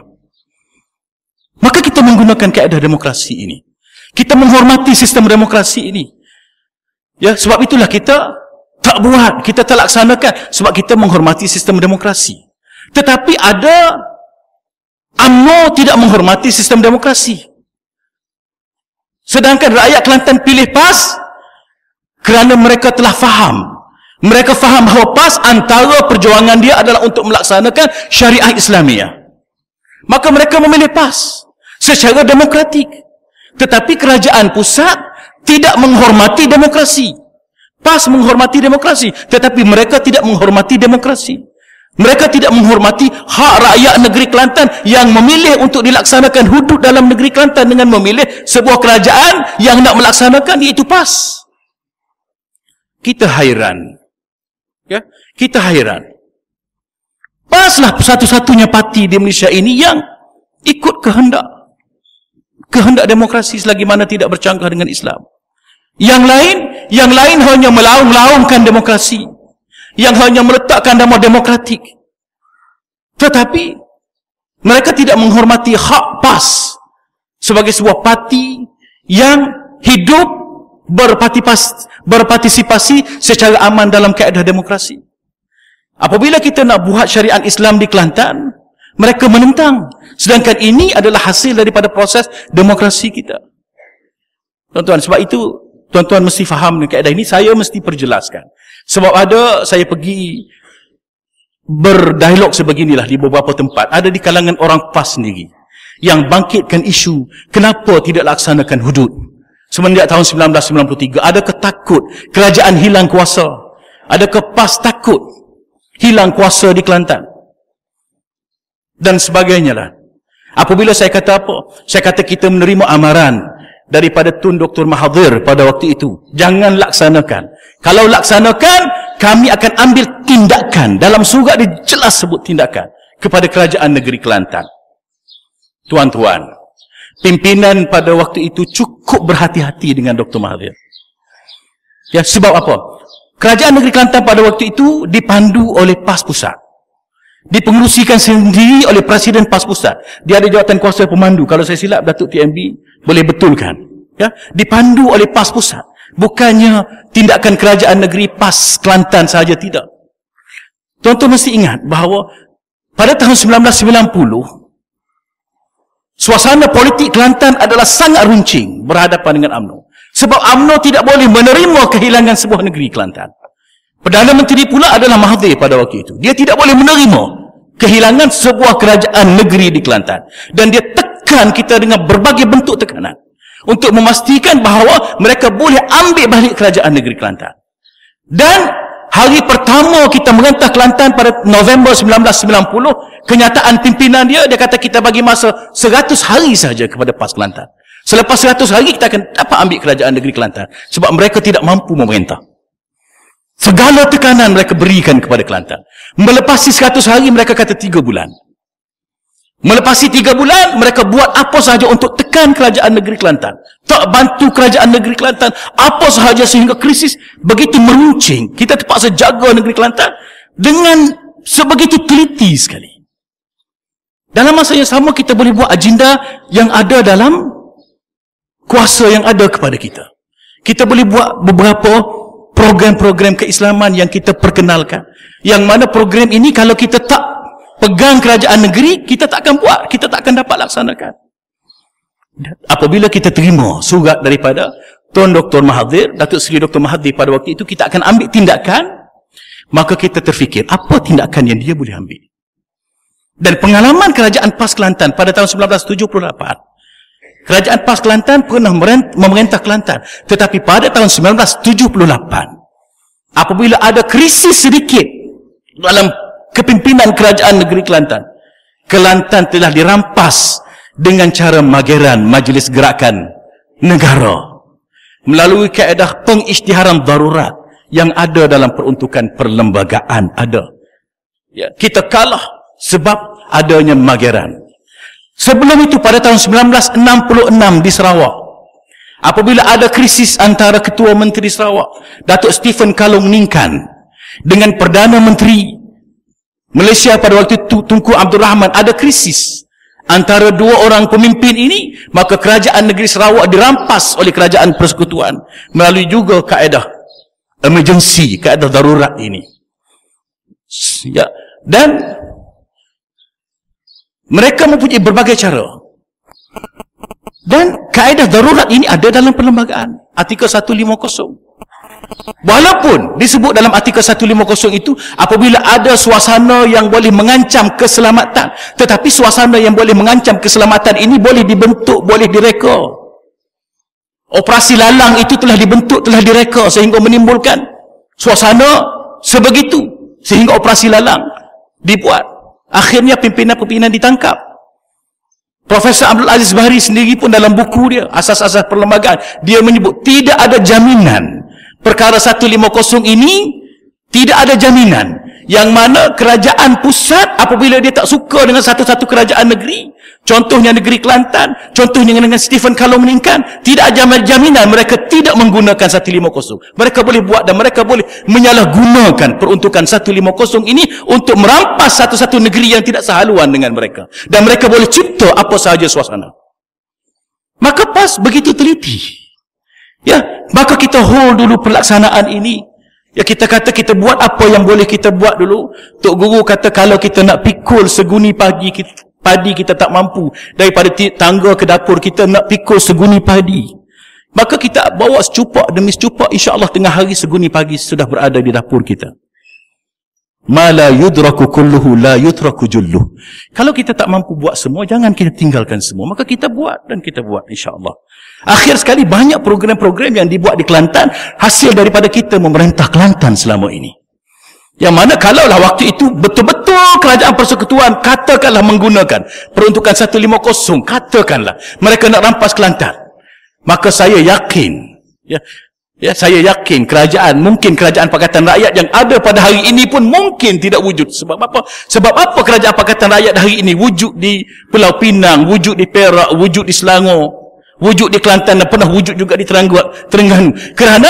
Maka kita menggunakan kaedah demokrasi ini. Kita menghormati sistem demokrasi ini. Ya, sebab itulah kita tak buat, kita tak laksanakan, sebab kita menghormati sistem demokrasi. Tetapi ada U M N O tidak menghormati sistem demokrasi. Sedangkan rakyat Kelantan pilih P A S kerana mereka telah faham. Mereka faham bahawa P A S antara perjuangan dia adalah untuk melaksanakan syariah Islamiyah. Maka mereka memilih P A S secara demokratik. Tetapi kerajaan pusat tidak menghormati demokrasi. P A S menghormati demokrasi, tetapi mereka tidak menghormati demokrasi. Mereka tidak menghormati hak rakyat negeri Kelantan yang memilih untuk dilaksanakan hudud dalam negeri Kelantan dengan memilih sebuah kerajaan yang nak melaksanakan, iaitu P A S. Kita hairan. Ya, kita hairan. P A S lah satu-satunya parti di Malaysia ini yang ikut kehendak kehendak demokrasi selagi mana tidak bercanggah dengan Islam. Yang lain, yang lain hanya melaung-laungkan demokrasi, yang hanya meletakkan nama demokratik. Tetapi Mereka tidak menghormati hak P A S sebagai sebuah parti yang hidup berpartisipasi secara aman dalam kaedah demokrasi. Apabila kita nak buat syariat Islam di Kelantan, mereka menentang. Sedangkan ini adalah hasil daripada proses demokrasi kita. Tuan-tuan, sebab itu tuan-tuan mesti faham dengan kaedah ini. Saya mesti perjelaskan. Sebab ada saya pergi berdialog sebeginilah di beberapa tempat. Ada di kalangan orang P A S sendiri yang bangkitkan isu kenapa tidak laksanakan hudud semenjak tahun seribu sembilan ratus sembilan puluh tiga. Adakah takut kerajaan hilang kuasa? Adakah P A S takut hilang kuasa di Kelantan? Dan sebagainya lah. Apabila saya kata apa? Saya kata kita menerima amaran daripada Tun Doktor Mahathir pada waktu itu. Jangan laksanakan. Kalau laksanakan, kami akan ambil tindakan. Dalam surat dia jelas sebut tindakan kepada kerajaan negeri Kelantan. Tuan-tuan, pimpinan pada waktu itu cukup berhati-hati dengan Doktor Mahathir. Ya, sebab apa? Kerajaan negeri Kelantan pada waktu itu dipandu oleh P A S Pusat. Dipengerusikan sendiri oleh Presiden P A S Pusat. Dia ada jawatan kuasa pemandu. Kalau saya silap, Datuk T M B boleh betulkan. Ya, dipandu oleh P A S Pusat. Bukannya tindakan kerajaan negeri P A S Kelantan sahaja, tidak. Tuan-tuan mesti ingat bahawa pada tahun seribu sembilan ratus sembilan puluh, suasana politik Kelantan adalah sangat runcing berhadapan dengan U M N O. Sebab U M N O tidak boleh menerima kehilangan sebuah negeri Kelantan. Perdana Menteri pula adalah Mahathir pada waktu itu. Dia tidak boleh menerima kehilangan sebuah kerajaan negeri di Kelantan. Dan dia tekan kita dengan berbagai bentuk tekanan untuk memastikan bahawa mereka boleh ambil balik kerajaan negeri Kelantan. Dan hari pertama kita merentah Kelantan pada November seribu sembilan ratus sembilan puluh, kenyataan pimpinan dia, dia kata kita bagi masa seratus hari saja kepada P A S Kelantan. Selepas seratus hari kita akan dapat ambil kerajaan negeri Kelantan. Sebab mereka tidak mampu memerintah. Segala tekanan mereka berikan kepada Kelantan. Melepasi seratus hari, mereka kata tiga bulan. Melepasi tiga bulan, mereka buat apa sahaja untuk tekan kerajaan negeri Kelantan. Tak bantu kerajaan negeri Kelantan apa sahaja sehingga krisis begitu meruncing. Kita terpaksa jaga negeri Kelantan dengan sebegitu teliti sekali. Dalam masa yang sama, kita boleh buat agenda yang ada dalam kuasa yang ada kepada kita. Kita boleh buat beberapa program-program keislaman yang kita perkenalkan. Yang mana program ini kalau kita tak pegang kerajaan negeri, kita tak akan buat, kita tak akan dapat laksanakan. Apabila kita terima surat daripada Tuan Doktor Mahathir, Datuk Seri Doktor Mahathir pada waktu itu, kita akan ambil tindakan, maka kita terfikir, apa tindakan yang dia boleh ambil? Dan pengalaman kerajaan P A S Kelantan pada tahun seribu sembilan ratus tujuh puluh lapan, kerajaan P A S Kelantan pernah memerintah Kelantan. Tetapi pada tahun seribu sembilan ratus tujuh puluh lapan, apabila ada krisis sedikit dalam kepimpinan kerajaan negeri Kelantan, Kelantan telah dirampas dengan cara mageran Majlis Gerakan Negara melalui kaedah pengisytiharan darurat yang ada dalam peruntukan perlembagaan ada. Ya, kita kalah sebab adanya mageran. Sebelum itu pada tahun seribu sembilan ratus enam puluh enam di Sarawak, apabila ada krisis antara Ketua Menteri Sarawak, Datuk Stephen Kalong Ningkan, dengan Perdana Menteri Malaysia pada waktu itu Tunku Abdul Rahman, ada krisis antara dua orang pemimpin ini, maka kerajaan negeri Sarawak dirampas oleh kerajaan persekutuan melalui juga kaedah emergency, kaedah darurat ini. Ya, dan mereka mempunyai berbagai cara. Dan kaedah darurat ini ada dalam perlembagaan artikel seratus lima puluh. Walaupun disebut dalam artikel seratus lima puluh itu apabila ada suasana yang boleh mengancam keselamatan, tetapi suasana yang boleh mengancam keselamatan ini boleh dibentuk, boleh direka. Operasi lalang itu telah dibentuk, telah direka sehingga menimbulkan suasana sebegitu sehingga operasi lalang dibuat. Akhirnya pimpinan-pimpinan ditangkap. Profesor Abdul Aziz Bahri sendiri pun dalam buku dia Asas-Asas Perlembagaan, dia menyebut tidak ada jaminan perkara seratus lima puluh ini, tidak ada jaminan yang mana kerajaan pusat apabila dia tak suka dengan satu-satu kerajaan negeri, contohnya negeri Kelantan, contohnya dengan Stephen Kalong meningkat, tidak ada jaminan mereka tidak menggunakan seratus lima puluh. Mereka boleh buat dan mereka boleh menyalahgunakan peruntukan seratus lima puluh ini untuk merampas satu-satu negeri yang tidak sehaluan dengan mereka, dan mereka boleh cipta apa sahaja suasana. Maka P A S begitu teliti, ya, maka kita hold dulu pelaksanaan ini. Ya, kita kata kita buat apa yang boleh kita buat dulu. Tok Guru kata kalau kita nak pikul seguni pagi kita, padi kita tak mampu, daripada tangga ke dapur kita nak pikul seguni padi, maka kita bawa secupak demi secupak, insya-Allah tengah hari seguni pagi sudah berada di dapur kita. Ma la yudraku kulluhu la yutraku julluh. Kalau kita tak mampu buat semua, jangan kita tinggalkan semua, maka kita buat dan kita buat, insya-Allah. Akhir sekali banyak program-program yang dibuat di Kelantan hasil daripada kita memerintah Kelantan selama ini. Yang mana kalaulah waktu itu betul-betul kerajaan persekutuan katakanlah menggunakan peruntukan seratus lima puluh, katakanlah mereka nak rampas Kelantan, maka saya yakin, ya, ya saya yakin kerajaan, mungkin kerajaan Pakatan Rakyat yang ada pada hari ini pun mungkin tidak wujud. Sebab apa? Sebab apa kerajaan Pakatan Rakyat hari ini wujud di Pulau Pinang, wujud di Perak, wujud di Selangor, wujud di Kelantan, dan pernah wujud juga di Terengganu? Kerana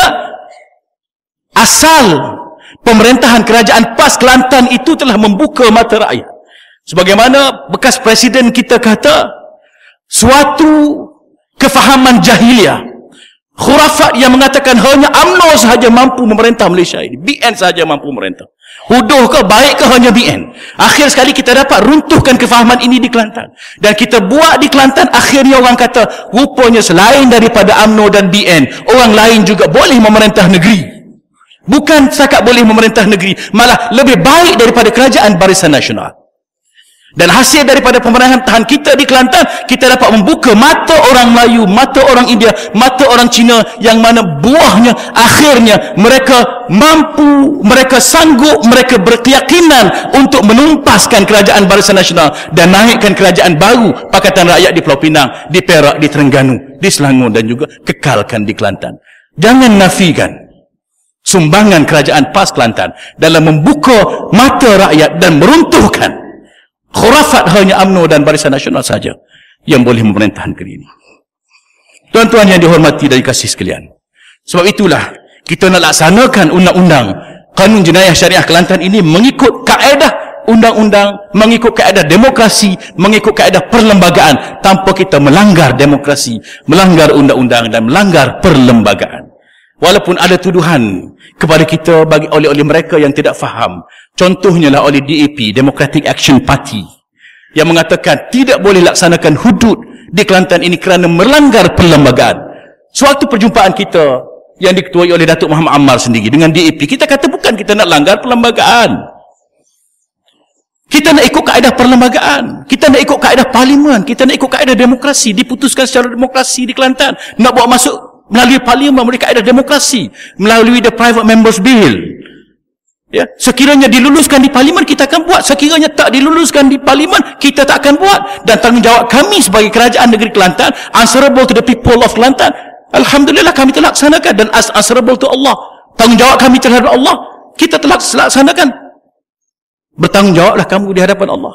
asal pemerintahan kerajaan P A S Kelantan itu telah membuka mata rakyat. Sebagaimana bekas presiden kita kata, suatu kefahaman jahiliah, khurafat yang mengatakan hanya U M N O sahaja mampu memerintah Malaysia ini, B N sahaja mampu memerintah. Huduh ke, baik ke hanya B N? Akhir sekali kita dapat runtuhkan kefahaman ini di Kelantan, dan kita buat di Kelantan. Akhirnya orang kata rupanya selain daripada U M N O dan B N, orang lain juga boleh memerintah negeri. Bukan setakat boleh memerintah negeri, malah lebih baik daripada kerajaan Barisan Nasional. Dan hasil daripada pemerintahan kita di Kelantan, kita dapat membuka mata orang Melayu, mata orang India, mata orang Cina, yang mana buahnya akhirnya mereka mampu, mereka sanggup, mereka berkeyakinan untuk menumpaskan kerajaan Barisan Nasional dan naikkan kerajaan baru Pakatan Rakyat di Pulau Pinang, di Perak, di Terengganu, di Selangor, dan juga kekalkan di Kelantan. Jangan nafikan sumbangan kerajaan P A S Kelantan dalam membuka mata rakyat dan meruntuhkan khurafat hanya U M N O dan Barisan Nasional saja yang boleh memerintah negeri ini. Tuan-tuan yang dihormati dan dikasihi sekalian, sebab itulah kita nak laksanakan undang-undang Kanun Jenayah Syariah Kelantan ini mengikut kaedah undang-undang, mengikut kaedah demokrasi, mengikut kaedah perlembagaan, tanpa kita melanggar demokrasi, melanggar undang-undang dan melanggar perlembagaan. Walaupun ada tuduhan kepada kita bagi oleh oleh mereka yang tidak faham, contohnya lah oleh D A P, Democratic Action Party, yang mengatakan tidak boleh laksanakan hudud di Kelantan ini kerana melanggar perlembagaan. Suatu perjumpaan kita yang diketuai oleh Datuk Muhammad Ammar sendiri dengan D A P, kita kata bukan kita nak langgar perlembagaan, kita nak ikut kaedah perlembagaan, kita nak ikut kaedah parlimen, kita nak ikut kaedah demokrasi, diputuskan secara demokrasi di Kelantan, nak bawa masuk melalui parlimen, melalui kaedah demokrasi, melalui the private members bill. Ya, sekiranya diluluskan di parlimen, kita akan buat. Sekiranya tak diluluskan di parlimen, kita tak akan buat. Dan tanggungjawab kami sebagai kerajaan negeri Kelantan, answerable to the people of Kelantan, alhamdulillah kami telah laksanakan, dan answerable to Allah, tanggungjawab kami terhadap Allah, kita telah laksanakan. Bertanggungjawablah kamu di hadapan Allah.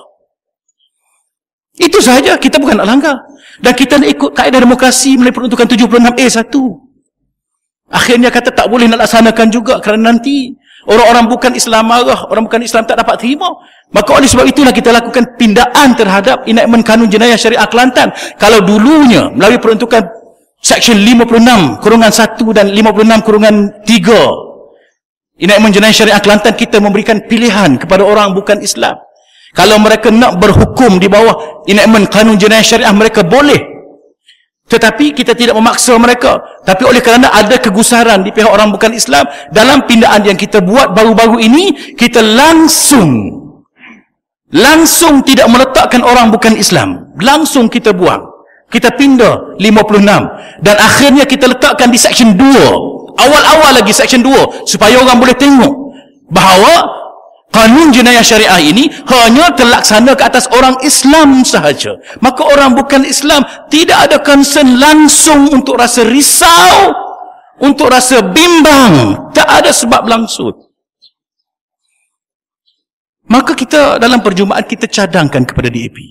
Itu sahaja, kita bukan nak langgar. Dan kita nak ikut kaedah demokrasi melalui peruntukan tujuh puluh enam A satu. Akhirnya kata tak boleh nak laksanakan juga kerana nanti orang-orang bukan Islam marah, orang bukan Islam tak dapat terima. Maka oleh sebab itulah kita lakukan pindaan terhadap enactment Kanun Jenayah Syariah Kelantan. Kalau dulunya melalui peruntukan Section lima puluh enam kurungan satu dan lima puluh enam kurungan tiga enactment Jenayah Syariah Kelantan, kita memberikan pilihan kepada orang bukan Islam. Kalau mereka nak berhukum di bawah enactment Kanun Jenayah Syariah, mereka boleh. Tetapi kita tidak memaksa mereka. Tapi oleh kerana ada kegusaran di pihak orang bukan Islam, dalam pindaan yang kita buat baru-baru ini, kita langsung langsung tidak meletakkan orang bukan Islam. Langsung kita buang. Kita pindah lima puluh enam. Dan akhirnya kita letakkan di Section dua. Awal-awal lagi Section dua. Supaya orang boleh tengok bahawa Kanun Jenayah Syariah ini hanya terlaksana ke atas orang Islam sahaja. Maka orang bukan Islam tidak ada concern langsung untuk rasa risau, untuk rasa bimbang. Tak ada sebab langsung. Maka kita dalam perjumpaan kita cadangkan kepada D A P.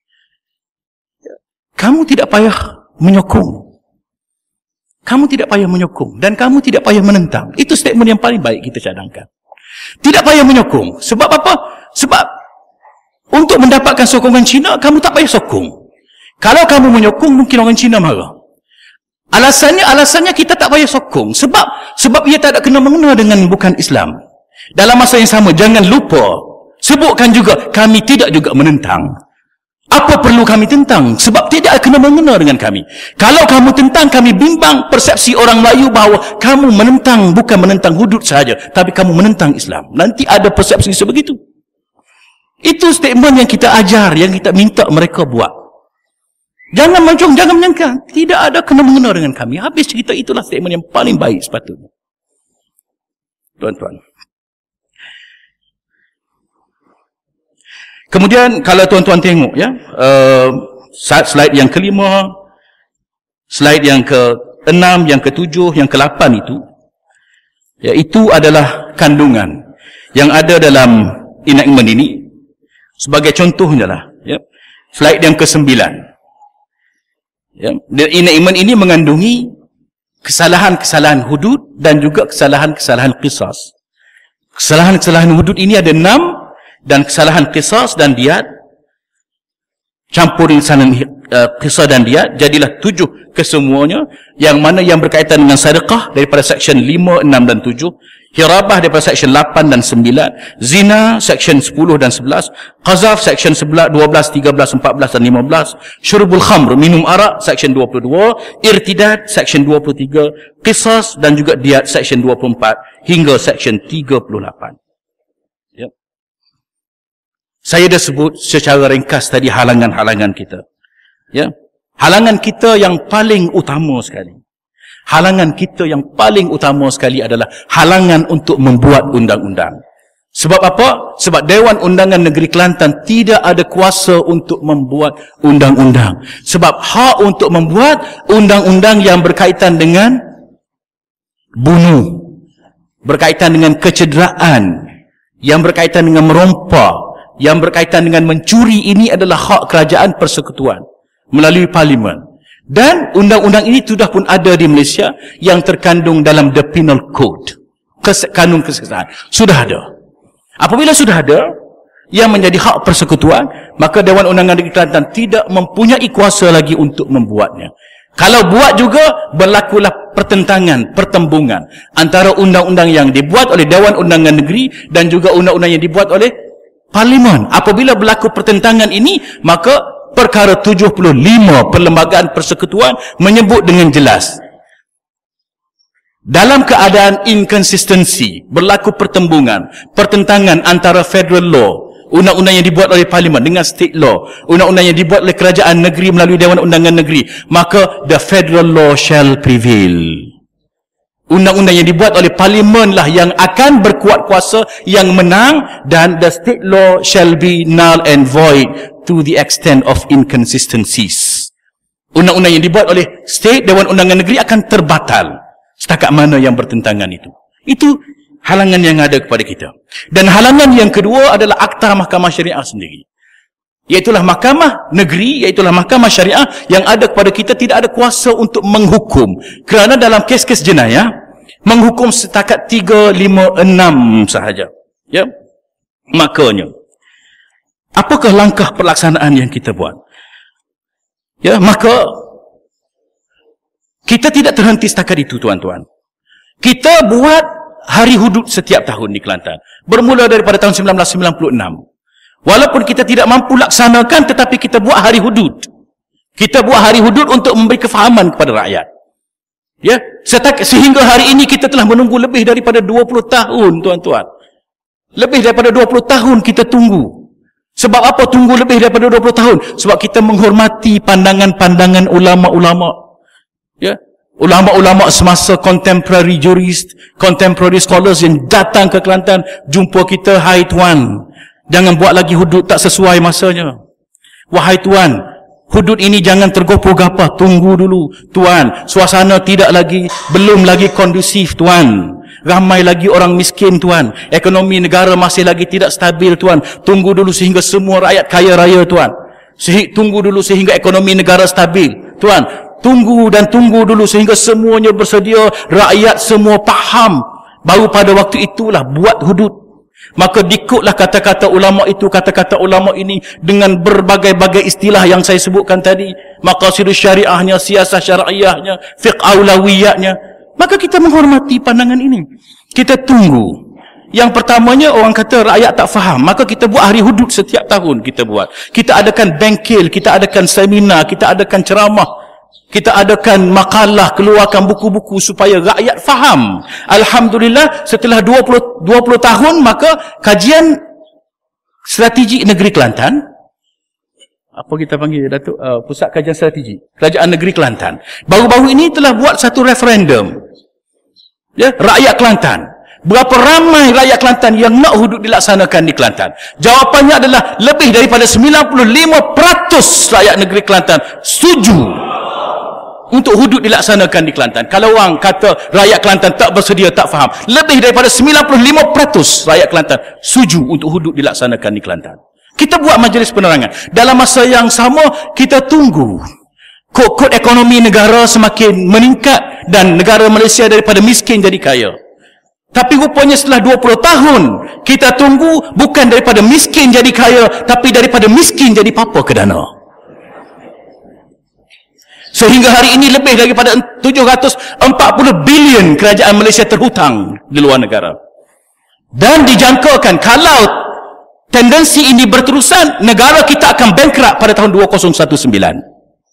Kamu tidak payah menyokong. Kamu tidak payah menyokong. Dan kamu tidak payah menentang. Itu statement yang paling baik kita cadangkan. Tidak payah menyokong. Sebab apa? Sebab untuk mendapatkan sokongan Cina, kamu tak payah sokong. Kalau kamu menyokong, mungkin orang Cina marah. Alasannya, alasannya kita tak payah sokong. Sebab sebab ia tak ada kena-mengena dengan bukan Islam. Dalam masa yang sama, jangan lupa, sebutkan juga, kami tidak juga menentang. Apa perlu kami tentang? Sebab tidak kena-mengena dengan kami. Kalau kamu tentang, kami bimbang persepsi orang Melayu bahawa kamu menentang, bukan menentang hudud sahaja, tapi kamu menentang Islam. Nanti ada persepsi sebegitu. Itu statement yang kita ajar, yang kita minta mereka buat. Jangan mancung, jangan menyangka. Tidak ada kena-mengena dengan kami. Habis cerita, itulah statement yang paling baik sepatutnya. Tuan-tuan. Kemudian kalau tuan-tuan tengok ya, uh, slide yang kelima, slide yang keenam, yang ketujuh, yang kelapan itu, ya, itu adalah kandungan yang ada dalam enactment ini. Sebagai contohnya lah, ya, slide yang kesembilan. Ya, enactment ini mengandungi kesalahan-kesalahan hudud dan juga kesalahan-kesalahan qisas. Kesalahan-kesalahan hudud ini ada enam. Dan kesalahan qisas dan diat, campur insanan uh, qisas dan diat, jadilah tujuh kesemuanya, yang mana yang berkaitan dengan sedekah daripada seksyen lima, enam dan tujuh, hirabah daripada seksyen lapan dan sembilan, zina seksyen sepuluh dan sebelas, qazaf seksyen sebelas, dua belas, tiga belas, empat belas dan lima belas, syurbul khamr, minum arak seksyen dua puluh dua, irtidad seksyen dua puluh tiga, qisas dan juga diat seksyen dua puluh empat hingga seksyen tiga puluh lapan. Saya dah sebut secara ringkas tadi halangan-halangan kita. Ya. Halangan kita yang paling utama sekali. Halangan kita yang paling utama sekali adalah halangan untuk membuat undang-undang. Sebab apa? Sebab Dewan Undangan Negeri Kelantan tidak ada kuasa untuk membuat undang-undang. Sebab hak untuk membuat undang-undang yang berkaitan dengan bunuh, berkaitan dengan kecederaan, yang berkaitan dengan merompak, yang berkaitan dengan mencuri, ini adalah hak kerajaan persekutuan melalui parlimen. Dan undang-undang ini sudah pun ada di Malaysia yang terkandung dalam the penal code, kanun keseksaan. Sudah ada. Apabila sudah ada yang menjadi hak persekutuan, maka Dewan Undangan Negeri Kelantan tidak mempunyai kuasa lagi untuk membuatnya. Kalau buat juga, berlakulah pertentangan, pertembungan antara undang-undang yang dibuat oleh Dewan Undangan Negeri dan juga undang-undang yang dibuat oleh Parlimen. Apabila berlaku pertentangan ini, maka perkara tujuh puluh lima Perlembagaan Persekutuan menyebut dengan jelas, dalam keadaan inkonsistensi, berlaku pertembungan, pertentangan antara federal law, undang-undang yang dibuat oleh Parlimen, dengan state law, undang-undang yang dibuat oleh kerajaan negeri melalui Dewan Undangan Negeri, maka the federal law shall prevail. Undang-undang yang dibuat oleh Parlimen lah yang akan berkuat kuasa, yang menang, dan the state law shall be null and void to the extent of inconsistencies. Undang-undang yang dibuat oleh state, Dewan Undangan Negeri, akan terbatal setakat mana yang bertentangan itu. Itu halangan yang ada kepada kita. Dan halangan yang kedua adalah Akta Mahkamah Syariah sendiri. Iaitulah mahkamah negeri, iaitulah mahkamah syariah yang ada kepada kita, tidak ada kuasa untuk menghukum. Kerana dalam kes-kes jenayah, menghukum setakat tiga, lima, enam sahaja. Ya? Makanya, apakah langkah pelaksanaan yang kita buat? Ya, maka kita tidak terhenti setakat itu, tuan-tuan. Kita buat hari hudud setiap tahun di Kelantan. Bermula daripada tahun sembilan belas sembilan puluh enam. Walaupun kita tidak mampu laksanakan, tetapi kita buat hari hudud. Kita buat hari hudud untuk memberi kefahaman kepada rakyat. Ya, sehingga hari ini kita telah menunggu lebih daripada dua puluh tahun, tuan-tuan. Lebih daripada dua puluh tahun kita tunggu. Sebab apa tunggu lebih daripada dua puluh tahun? Sebab kita menghormati pandangan-pandangan ulama-ulama. Ya, ulama-ulama semasa contemporary jurist, contemporary scholars yang datang ke Kelantan, jumpa kita, hai tuan, jangan buat lagi hudud tak sesuai masanya. Wahai tuan, hudud ini jangan tergopoh-gapah, tunggu dulu tuan, suasana tidak lagi, belum lagi kondusif tuan. Ramai lagi orang miskin, tuan. Ekonomi negara masih lagi tidak stabil, tuan. Tunggu dulu sehingga semua rakyat kaya raya, tuan. Sehingga, tunggu dulu sehingga ekonomi negara stabil, tuan. Tunggu dan tunggu dulu sehingga semuanya bersedia, rakyat semua faham. Baru pada waktu itulah buat hudud. Maka dikutlah kata-kata ulama itu, kata-kata ulama ini dengan berbagai-bagai istilah yang saya sebutkan tadi. Maqasidus syariahnya, siasah syariahnya, fiqh aulawiyatnya. Maka kita menghormati pandangan ini. Kita tunggu. Yang pertamanya orang kata rakyat tak faham. Maka kita buat hari hudud setiap tahun kita buat. Kita adakan bengkel, kita adakan seminar, kita adakan ceramah. Kita adakan makalah, keluarkan buku-buku supaya rakyat faham. Alhamdulillah, setelah dua puluh tahun, maka kajian strategi negeri Kelantan, apa kita panggil, Datuk? Uh, Pusat Kajian Strategi Kerajaan Negeri Kelantan, baru-baru ini telah buat satu referendum. Ya, rakyat Kelantan. Berapa ramai rakyat Kelantan yang nak hudud dilaksanakan di Kelantan? Jawapannya adalah lebih daripada sembilan puluh lima peratus rakyat negeri Kelantan setuju untuk hudud dilaksanakan di Kelantan. Kalau orang kata rakyat Kelantan tak bersedia, tak faham, lebih daripada sembilan puluh lima peratus rakyat Kelantan setuju untuk hudud dilaksanakan di Kelantan. Kita buat majlis penerangan. Dalam masa yang sama, kita tunggu kod-kod ekonomi negara semakin meningkat dan negara Malaysia daripada miskin jadi kaya. Tapi rupanya setelah dua puluh tahun, kita tunggu bukan daripada miskin jadi kaya, tapi daripada miskin jadi papa ke dana. Sehingga hari ini lebih daripada tujuh ratus empat puluh bilion kerajaan Malaysia terhutang di luar negara. Dan dijangkakan kalau tendensi ini berterusan, negara kita akan bankrupt pada tahun dua ribu sembilan belas.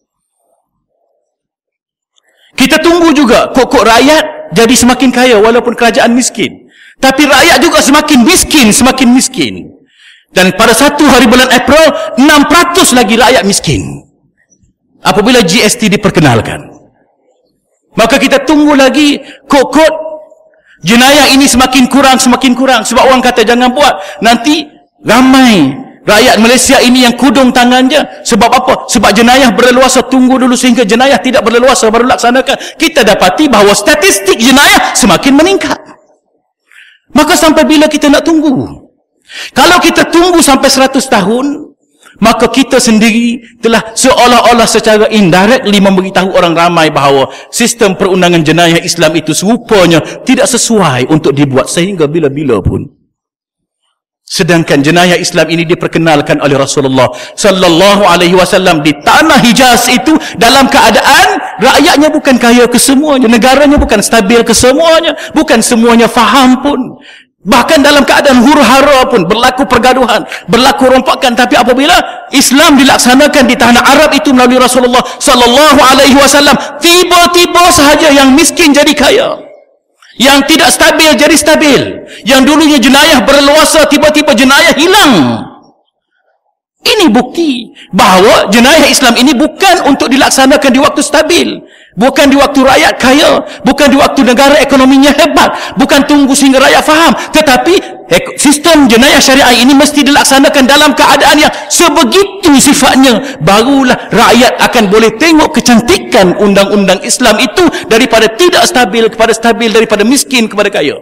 Kita tunggu juga kok-kok rakyat jadi semakin kaya walaupun kerajaan miskin. Tapi rakyat juga semakin miskin, semakin miskin. Dan pada satu hari bulan April, enam peratus lagi rakyat miskin apabila G S T diperkenalkan. Maka kita tunggu lagi kod-kod jenayah ini semakin kurang, semakin kurang. Sebab orang kata jangan buat, nanti ramai rakyat Malaysia ini yang kudung tangannya. Sebab apa? Sebab jenayah berleluasa. Tunggu dulu sehingga jenayah tidak berleluasa baru laksanakan. Kita dapati bahawa statistik jenayah semakin meningkat. Maka sampai bila kita nak tunggu? Kalau kita tunggu sampai seratus tahun, maka kita sendiri telah seolah-olah secara indirectly memberitahu orang ramai bahawa sistem perundangan jenayah Islam itu serupanya tidak sesuai untuk dibuat sehingga bila-bila pun. Sedangkan jenayah Islam ini diperkenalkan oleh Rasulullah sallallahu alaihi wasallam di tanah Hijaz itu dalam keadaan rakyatnya bukan kaya kesemuanya, negaranya bukan stabil kesemuanya, bukan semuanya faham pun. Bahkan dalam keadaan huru-hara pun berlaku pergaduhan, berlaku rompakan. Tapi apabila Islam dilaksanakan di tanah Arab itu melalui Rasulullah sallallahu alaihi wasallam, tiba-tiba sahaja yang miskin jadi kaya, yang tidak stabil jadi stabil, yang dulunya jenayah berleluasa tiba-tiba jenayah hilang. Ini bukti bahawa jenayah Islam ini bukan untuk dilaksanakan di waktu stabil, bukan di waktu rakyat kaya, bukan di waktu negara ekonominya hebat, bukan tunggu sehingga rakyat faham, tetapi sistem jenayah syariah ini mesti dilaksanakan dalam keadaan yang sebegitu sifatnya, barulah rakyat akan boleh tengok kecantikan undang-undang Islam itu daripada tidak stabil kepada stabil, daripada miskin kepada kaya.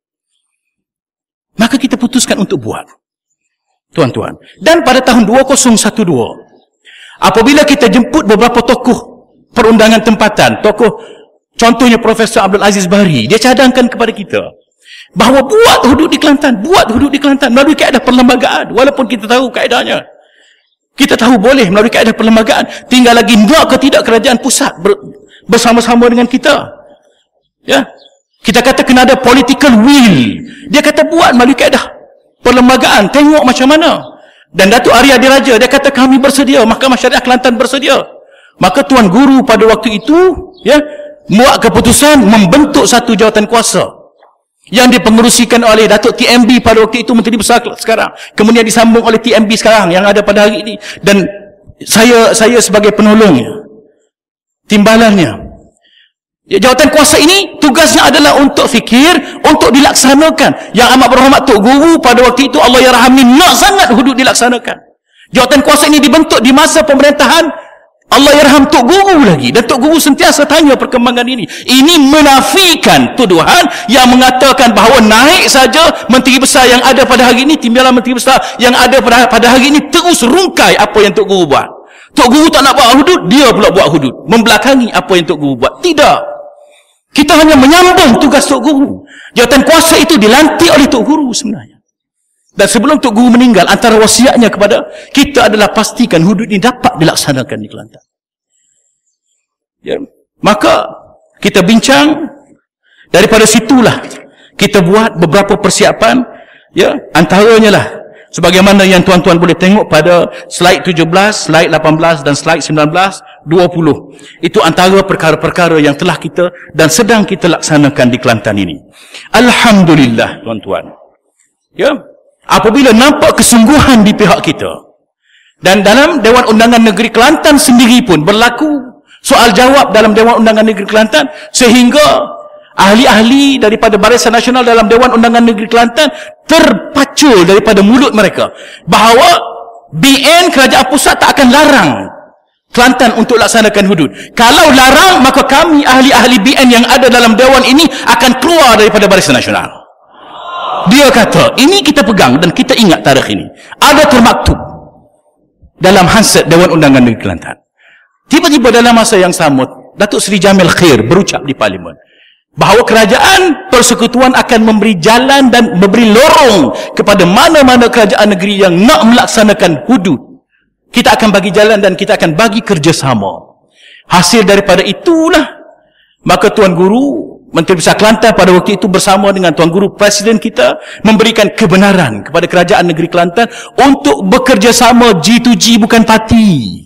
Maka kita putuskan untuk buat, tuan-tuan. Dan pada tahun dua ribu dua belas, apabila kita jemput beberapa tokoh perundangan tempatan, tokoh contohnya Profesor Abdul Aziz Bahri, dia cadangkan kepada kita bahawa buat hudud di Kelantan, buat hudud di Kelantan melalui kaedah perlembagaan. Walaupun kita tahu kaedahnya, kita tahu boleh melalui kaedah perlembagaan, tinggal lagi nak ke tidak kerajaan pusat ber, bersama-sama dengan kita. Ya, kita kata kena ada political will. Dia kata buat melalui kaedah perlembagaan, tengok macam mana. Dan Datuk Arya Diraja, dia kata kami bersedia, Mahkamah Syariah Kelantan bersedia. Maka Tuan Guru pada waktu itu, ya, buat keputusan membentuk satu jawatan kuasa yang dipengerusikan oleh Datuk T M B pada waktu itu, Menteri Besar sekarang, kemudian disambung oleh T M B sekarang yang ada pada hari ini, dan saya saya sebagai penolongnya, timbalannya. Ya, jawatan kuasa ini tugasnya adalah untuk fikir, untuk dilaksanakan. Yang amat berhormat Tok Guru pada waktu itu, Allah yarhamni, nak sangat hudud dilaksanakan. Jawatan kuasa ini dibentuk di masa pemerintahan Allah yarham Tok Guru lagi, dan Tok Guru sentiasa tanya perkembangan ini. Ini menafikan tuduhan yang mengatakan bahawa naik saja menteri besar yang ada pada hari ini, timbalan menteri besar yang ada pada, pada hari ini terus rungkai apa yang Tok Guru buat. Tok Guru tak nak buat hudud, dia pula buat hudud, membelakangi apa yang Tok Guru buat. Tidak. Kita hanya menyambung tugas Tok Guru. Jawatan kuasa itu dilantik oleh Tok Guru sebenarnya. Dan sebelum Tok Guru meninggal, antara wasiatnya kepada kita adalah pastikan hudud ini dapat dilaksanakan di Kelantan. Ya. Maka kita bincang, daripada situlah kita buat beberapa persiapan, ya, antaranya lah sebagaimana yang tuan-tuan boleh tengok pada slide tujuh belas, slide lapan belas dan slide sembilan belas, dua puluh. Itu antara perkara-perkara yang telah kita dan sedang kita laksanakan di Kelantan ini. Alhamdulillah tuan-tuan. Ya. Apabila nampak kesungguhan di pihak kita, dan dalam Dewan Undangan Negeri Kelantan sendiri pun berlaku soal jawab dalam Dewan Undangan Negeri Kelantan, sehingga ahli-ahli daripada Barisan Nasional dalam Dewan Undangan Negeri Kelantan terpacul daripada mulut mereka bahawa B N Kerajaan Pusat tak akan larang Kelantan untuk laksanakan hudud. Kalau larang, maka kami ahli-ahli B N yang ada dalam Dewan ini akan keluar daripada Barisan Nasional. Dia kata, ini kita pegang dan kita ingat tarikh ini. Ada termaktub dalam Hansard Dewan Undangan Negeri Kelantan. Tiba-tiba dalam masa yang sama, Datuk Seri Jamil Khair berucap di Parlimen bahawa kerajaan persekutuan akan memberi jalan dan memberi lorong kepada mana-mana kerajaan negeri yang nak melaksanakan hudud. Kita akan bagi jalan dan kita akan bagi kerjasama. Hasil daripada itulah, maka Tuan Guru Menteri Besar Kelantan pada waktu itu bersama dengan Tuan Guru Presiden kita memberikan kebenaran kepada kerajaan negeri Kelantan untuk bekerjasama G to G, bukan parti.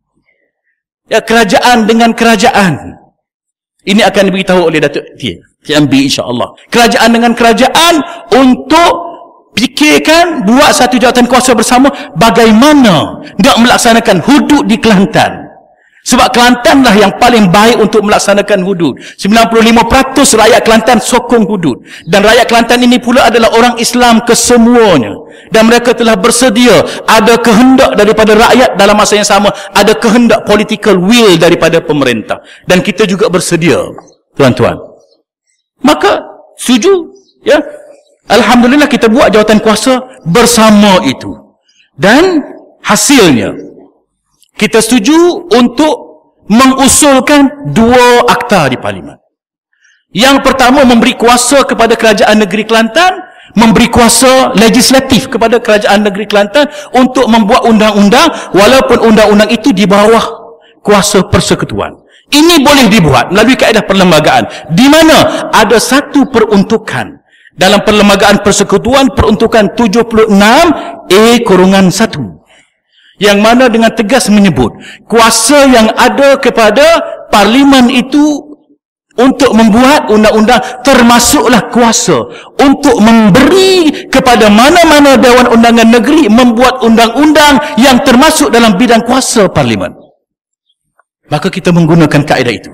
Ya, kerajaan dengan kerajaan. Ini akan diberitahu oleh Datuk T M B insya-Allah. Kerajaan dengan kerajaan untuk fikirkan buat satu jawatan kuasa bersama bagaimana nak melaksanakan hudud di Kelantan. Sebab Kelantanlah yang paling baik untuk melaksanakan hudud. sembilan puluh lima peratus rakyat Kelantan sokong hudud. Dan rakyat Kelantan ini pula adalah orang Islam kesemuanya. Dan mereka telah bersedia, ada kehendak daripada rakyat dalam masa yang sama, ada kehendak political will daripada pemerintah. Dan kita juga bersedia, tuan-tuan. Maka, setuju. Ya. Alhamdulillah kita buat jawatan kuasa bersama itu. Dan hasilnya, kita setuju untuk mengusulkan dua akta di Parlimen. Yang pertama, memberi kuasa kepada Kerajaan Negeri Kelantan, memberi kuasa legislatif kepada Kerajaan Negeri Kelantan untuk membuat undang-undang, walaupun undang-undang itu di bawah kuasa persekutuan. Ini boleh dibuat melalui kaedah perlembagaan, di mana ada satu peruntukan dalam perlembagaan persekutuan, peruntukan tujuh puluh enam A satu. Yang mana dengan tegas menyebut kuasa yang ada kepada Parlimen itu untuk membuat undang-undang, termasuklah kuasa untuk memberi kepada mana-mana Dewan Undangan Negeri membuat undang-undang yang termasuk dalam bidang kuasa Parlimen. Maka kita menggunakan kaedah itu.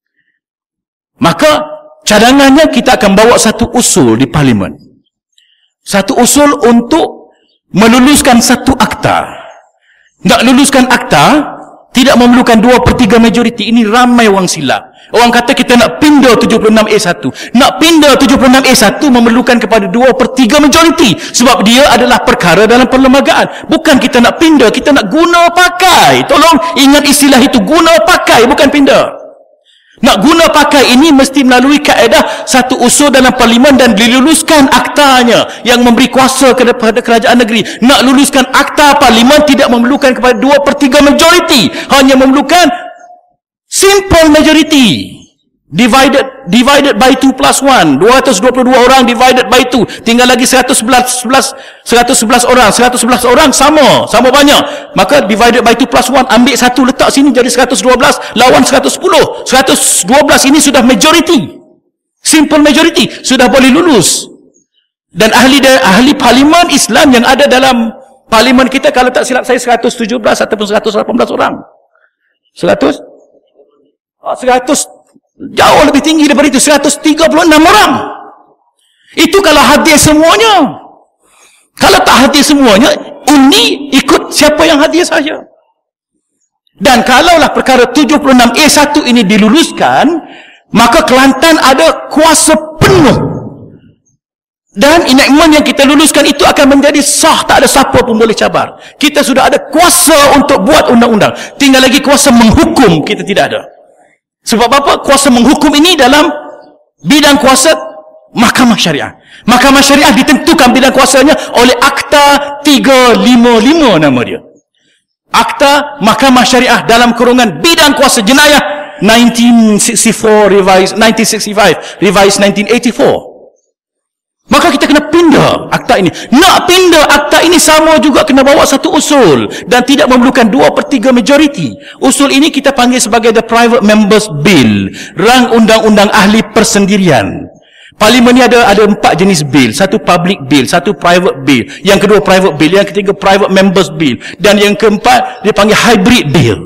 Maka cadangannya kita akan bawa satu usul di Parlimen. Satu usul untuk meluluskan satu akta. Nak luluskan akta, tidak memerlukan dua per tiga majoriti. Ini ramai orang silap. Orang kata kita nak pindah tujuh puluh enam A satu. Nak pindah tujuh puluh enam A satu memerlukan kepada dua per tiga majoriti. Sebab dia adalah perkara dalam perlembagaan. Bukan kita nak pindah, kita nak guna pakai. Tolong ingat istilah itu, guna pakai, bukan pindah. Nak guna pakai ini mesti melalui kaedah satu usul dalam Parlimen dan diluluskan aktanya yang memberi kuasa kepada kerajaan negeri. Nak luluskan akta Parlimen tidak memerlukan kepada dua per tiga majoriti, hanya memerlukan simple majority. Divided divided by two plus one. dua ratus dua puluh dua orang divided by two. Tinggal lagi seratus sebelas orang. seratus sebelas orang sama. Sama banyak. Maka divided by two plus one. Ambil satu letak sini jadi seratus dua belas. Lawan seratus sepuluh. seratus dua belas ini sudah majority. Simple majority. Sudah boleh lulus. Dan ahli ahli Parlimen Islam yang ada dalam Parlimen kita, kalau tak silap saya seratus tujuh belas ataupun seratus lapan belas orang. seratus? seratus jauh lebih tinggi daripada itu, seratus tiga puluh enam orang. Itu kalau hadir semuanya. Kalau tak hadir semuanya, undi ikut siapa yang hadir saja. Dan kalaulah perkara tujuh puluh enam A satu ini diluluskan, maka Kelantan ada kuasa penuh. Dan enactment yang kita luluskan itu akan menjadi sah, tak ada siapa pun boleh cabar. Kita sudah ada kuasa untuk buat undang-undang. Tinggal lagi kuasa menghukum kita tidak ada. Sebab apa? Kuasa menghukum ini dalam bidang kuasa Mahkamah Syariah. Mahkamah Syariah ditentukan bidang kuasanya oleh Akta tiga lima lima nama dia. Akta Mahkamah Syariah dalam kurungan bidang kuasa jenayah nineteen sixty-four revised nineteen sixty-five revised nineteen eighty-four. Maka kita kena pindah akta ini. Nak pindah akta ini sama juga kena bawa satu usul dan tidak memerlukan dua per tiga majoriti. Usul ini kita panggil sebagai the Private Members Bill, rang undang-undang ahli persendirian. Parlimen ni ada ada empat jenis bil. Satu public bill, satu private bill, yang kedua private bill, yang ketiga private members bill, dan yang keempat dia panggil hybrid bill.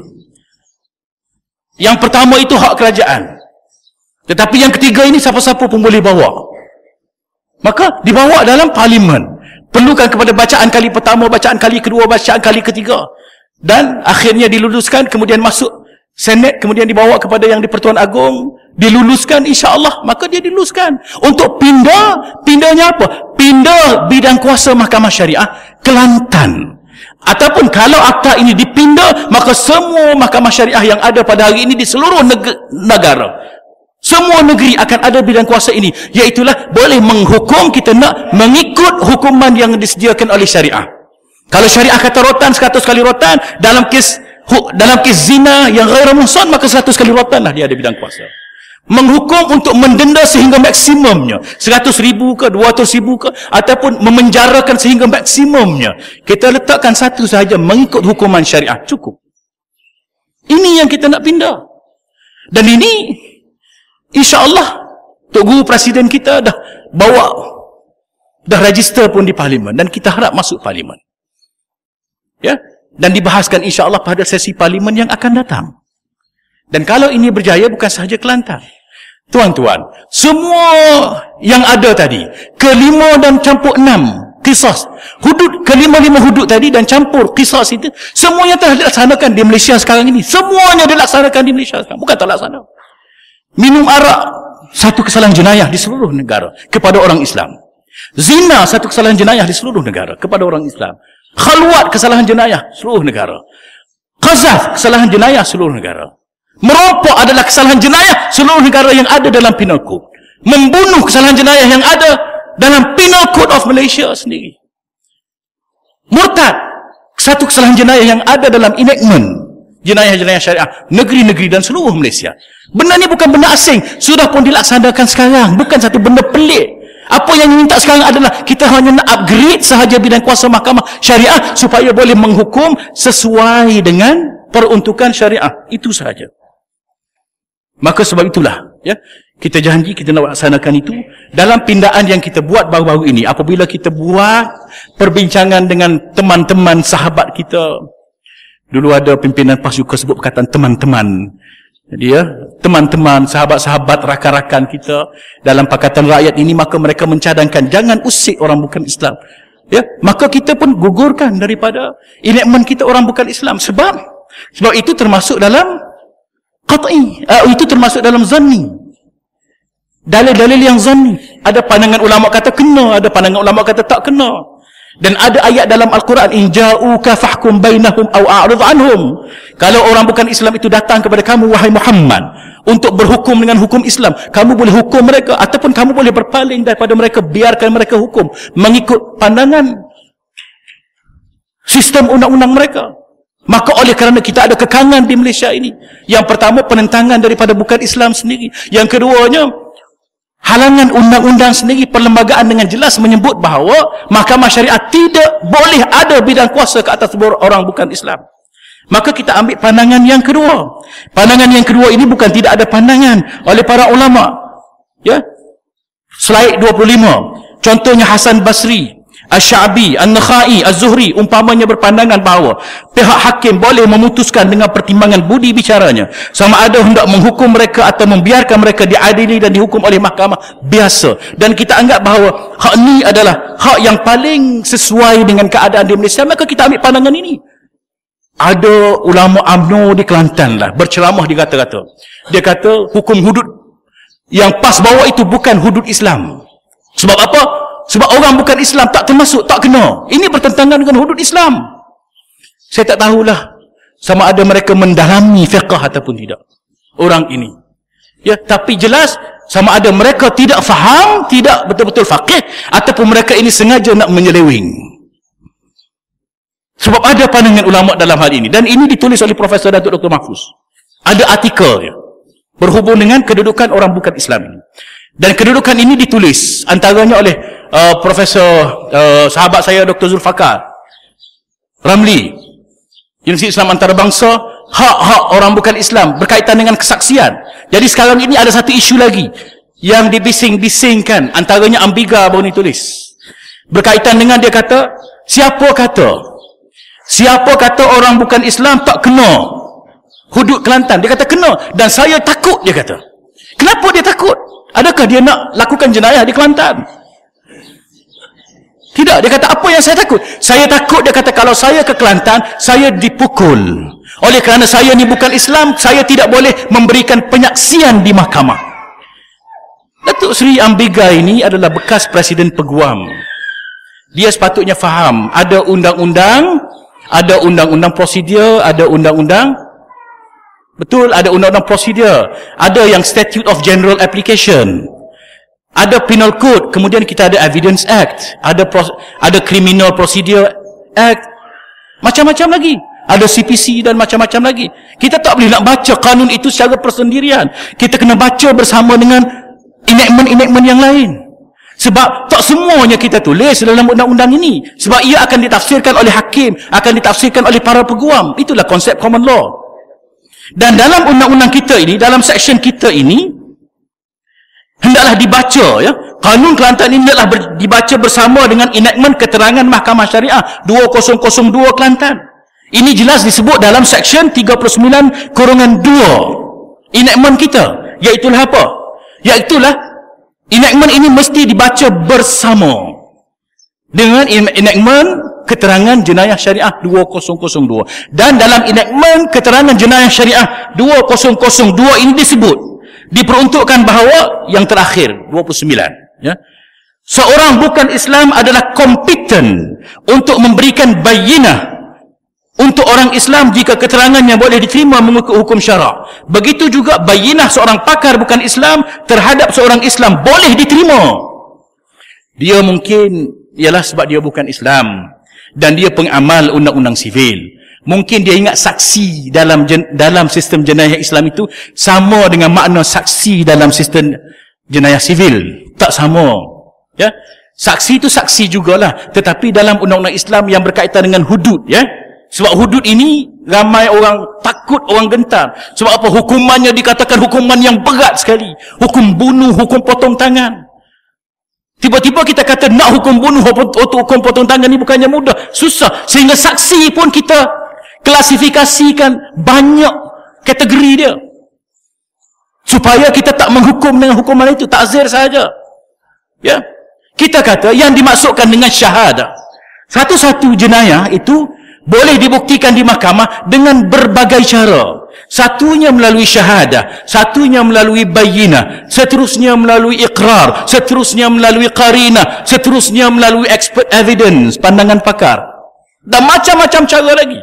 Yang pertama itu hak kerajaan. Tetapi yang ketiga ini siapa-siapa pun boleh bawa. Maka dibawa dalam parlimen. Perlukan kepada bacaan kali pertama, bacaan kali kedua, bacaan kali ketiga. Dan akhirnya diluluskan, kemudian masuk Senat, kemudian dibawa kepada yang di-Pertuan Agong, diluluskan insya-Allah, maka dia diluluskan. Untuk pindah, pindahnya apa? Pindah bidang kuasa Mahkamah Syariah Kelantan. Ataupun kalau akta ini dipindah, maka semua Mahkamah Syariah yang ada pada hari ini di seluruh negara, semua negeri akan ada bidang kuasa ini, iaitulah boleh menghukum kita nak mengikut hukuman yang disediakan oleh syariah. Kalau syariah kata rotan, seratus kali rotan. Dalam kes dalam kes zina yang ghair muhsan, maka seratus kali rotan lah dia ada bidang kuasa. Menghukum untuk mendenda sehingga maksimumnya seratus ribu ke, dua ratus ribu ke, ataupun memenjarakan sehingga maksimumnya. Kita letakkan satu sahaja, mengikut hukuman syariah, cukup. Ini yang kita nak pindah. Dan ini insya-Allah Tok Guru Presiden kita dah bawa, dah register pun di Parlimen, dan kita harap masuk Parlimen. Ya, dan dibahaskan insya-Allah pada sesi Parlimen yang akan datang. Dan kalau ini berjaya, bukan sahaja Kelantan. Tuan-tuan, semua yang ada tadi, kelima dan campur enam qisas, hudud, kelima lima hudud tadi dan campur qisas itu, semuanya telah dilaksanakan di Malaysia sekarang ini. Semuanya dilaksanakan di Malaysia sekarang, bukan tak laksana. Minum arak, satu kesalahan jenayah di seluruh negara kepada orang Islam. Zina, satu kesalahan jenayah di seluruh negara kepada orang Islam. Khalwat, kesalahan jenayah seluruh negara. Qazaf, kesalahan jenayah seluruh negara. Merokok adalah kesalahan jenayah seluruh negara yang ada dalam Penal Code. Membunuh, kesalahan jenayah yang ada dalam Penal Code of Malaysia sendiri. Murtad, satu kesalahan jenayah yang ada dalam enactment jenayah-jenayah syariah negeri-negeri dan seluruh Malaysia. Benda ni bukan benda asing, sudah pun dilaksanakan sekarang, bukan satu benda pelik. Apa yang diminta sekarang adalah kita hanya nak upgrade sahaja bidang kuasa Mahkamah Syariah supaya boleh menghukum sesuai dengan peruntukan syariah, itu sahaja. Maka sebab itulah, ya, kita janji kita nak laksanakan itu dalam pindaan yang kita buat baru-baru ini. Apabila kita buat perbincangan dengan teman-teman sahabat kita, dulu ada pimpinan PAS juga sebut perkataan teman-teman. Jadi ya, teman-teman, sahabat-sahabat, rakan-rakan kita dalam Pakatan Rakyat ini, maka mereka mencadangkan jangan usik orang bukan Islam. Ya, maka kita pun gugurkan daripada enactment kita orang bukan Islam. Sebab sebab itu termasuk dalam qat'i, uh, itu termasuk dalam zanni. Dalil-dalil yang zanni. Ada pandangan ulama kata kena, ada pandangan ulama kata tak kena. Dan ada ayat dalam Al-Quran, in ja'uka fahkum bainahum aw a'rid anhum. Kalau orang bukan Islam itu datang kepada kamu wahai Muhammad untuk berhukum dengan hukum Islam, kamu boleh hukum mereka ataupun kamu boleh berpaling daripada mereka, biarkan mereka hukum mengikut pandangan sistem undang-undang mereka. Maka oleh kerana kita ada kekangan di Malaysia ini, yang pertama penentangan daripada bukan Islam sendiri, yang keduanya halangan undang-undang sendiri, perlembagaan dengan jelas menyebut bahawa Mahkamah Syariah tidak boleh ada bidang kuasa ke atas orang bukan Islam. Maka kita ambil pandangan yang kedua. Pandangan yang kedua ini bukan tidak ada pandangan oleh para ulama. Ya. Slide dua puluh lima. Contohnya Hasan Basri, Asy-Sya'bi, An-Nakhai, Az-Zuhri umpamanya berpandangan bahawa pihak hakim boleh memutuskan dengan pertimbangan budi bicaranya sama ada hendak menghukum mereka atau membiarkan mereka diadili dan dihukum oleh mahkamah biasa. Dan kita anggap bahawa hak ini adalah hak yang paling sesuai dengan keadaan di Malaysia, maka kita ambil pandangan ini. ada ulama UMNO di Kelantan lah berceramah, dia kata-kata. Dia kata hukum hudud yang PAS bawa itu bukan hudud Islam. Sebab apa? Sebab orang bukan Islam tak termasuk, tak kena. Ini bertentangan dengan hudud Islam. Saya tak tahulah sama ada mereka mendalami fiqh ataupun tidak, orang ini. Ya, tapi jelas sama ada mereka tidak faham, tidak betul-betul faqih, ataupun mereka ini sengaja nak menyeleweng. Sebab ada pandangan ulama dalam hal ini, dan ini ditulis oleh Profesor Datuk Doktor Mahfuz. Ada artikelnya berhubung dengan kedudukan orang bukan Islam ini. Dan kedudukan ini ditulis antaranya oleh uh, Profesor uh, sahabat saya Doktor Zulfakar Ramli, Universiti Islam Antarabangsa, hak-hak orang bukan Islam berkaitan dengan kesaksian. Jadi sekarang ini ada satu isu lagi yang dibising-bisingkan, antaranya Ambiga baru ni tulis. Berkaitan dengan, dia kata, siapa kata Siapa kata orang bukan Islam tak kena hudud Kelantan? Dia kata kena, dan saya takut, dia kata. Kenapa dia takut? Adakah dia nak lakukan jenayah di Kelantan? Tidak, dia kata apa yang saya takut? Saya takut, dia kata, kalau saya ke Kelantan, saya dipukul. Oleh kerana saya ni bukan Islam, saya tidak boleh memberikan penyaksian di mahkamah. Datuk Seri Ambiga ini adalah bekas Presiden Peguam. Dia sepatutnya faham, ada undang-undang, ada undang-undang prosedur, ada undang-undang, betul, ada undang-undang prosedur, ada yang Statute of General Application, ada Penal Code, kemudian kita ada Evidence Act, ada ada Criminal Procedure Act, macam-macam lagi, ada C P C dan macam-macam lagi. Kita tak boleh nak baca kanun itu secara persendirian, kita kena baca bersama dengan enactment-enactment yang lain. Sebab tak semuanya kita tulis dalam undang-undang ini. Sebab ia akan ditafsirkan oleh hakim, akan ditafsirkan oleh para peguam. Itulah konsep common law. Dan dalam undang-undang kita ini, dalam section kita ini, hendaklah dibaca, ya. Kanun Kelantan ini hendaklah ber, dibaca bersama dengan enactment keterangan Mahkamah Syariah dua ribu dua Kelantan. Ini jelas disebut dalam section tiga puluh sembilan dua enactment kita. Iaitulah apa? Iaitulah enactment ini mesti dibaca bersama dengan enactment keterangan jenayah syariah dua ribu dua. Dan dalam enactment keterangan jenayah syariah dua ribu dua ini disebut, diperuntukkan bahawa yang terakhir dua puluh sembilan, ya, seorang bukan Islam adalah kompeten untuk memberikan bayinah untuk orang Islam jika keterangannya boleh diterima mengikut hukum syarak. Begitu juga bayinah seorang pakar bukan Islam terhadap seorang Islam boleh diterima. Dia mungkin ialah sebab dia bukan Islam dan dia pengamal undang-undang sivil. Mungkin dia ingat saksi dalam dalam sistem jenayah Islam itu sama dengan makna saksi dalam sistem jenayah sivil. Tak sama, ya. Saksi itu saksi jugalah, tetapi dalam undang-undang Islam yang berkaitan dengan hudud, ya. Sebab hudud ini ramai orang takut, orang gentar. Sebab apa? Hukumannya dikatakan hukuman yang berat sekali. Hukum bunuh, hukum potong tangan. Tiba-tiba kita kata nak hukum bunuh, hukum potong tangan ni bukannya mudah, susah. Sehingga saksi pun kita klasifikasikan banyak kategori dia. Supaya kita tak menghukum dengan hukuman itu, takzir saja. Ya. Kita kata yang dimaksudkan dengan syahadah, satu-satu jenayah itu boleh dibuktikan di mahkamah dengan berbagai cara. Satunya melalui syahadah, satunya melalui bayinah, seterusnya melalui iqrar, seterusnya melalui qarinah, seterusnya melalui expert evidence, pandangan pakar, dan macam-macam cara lagi.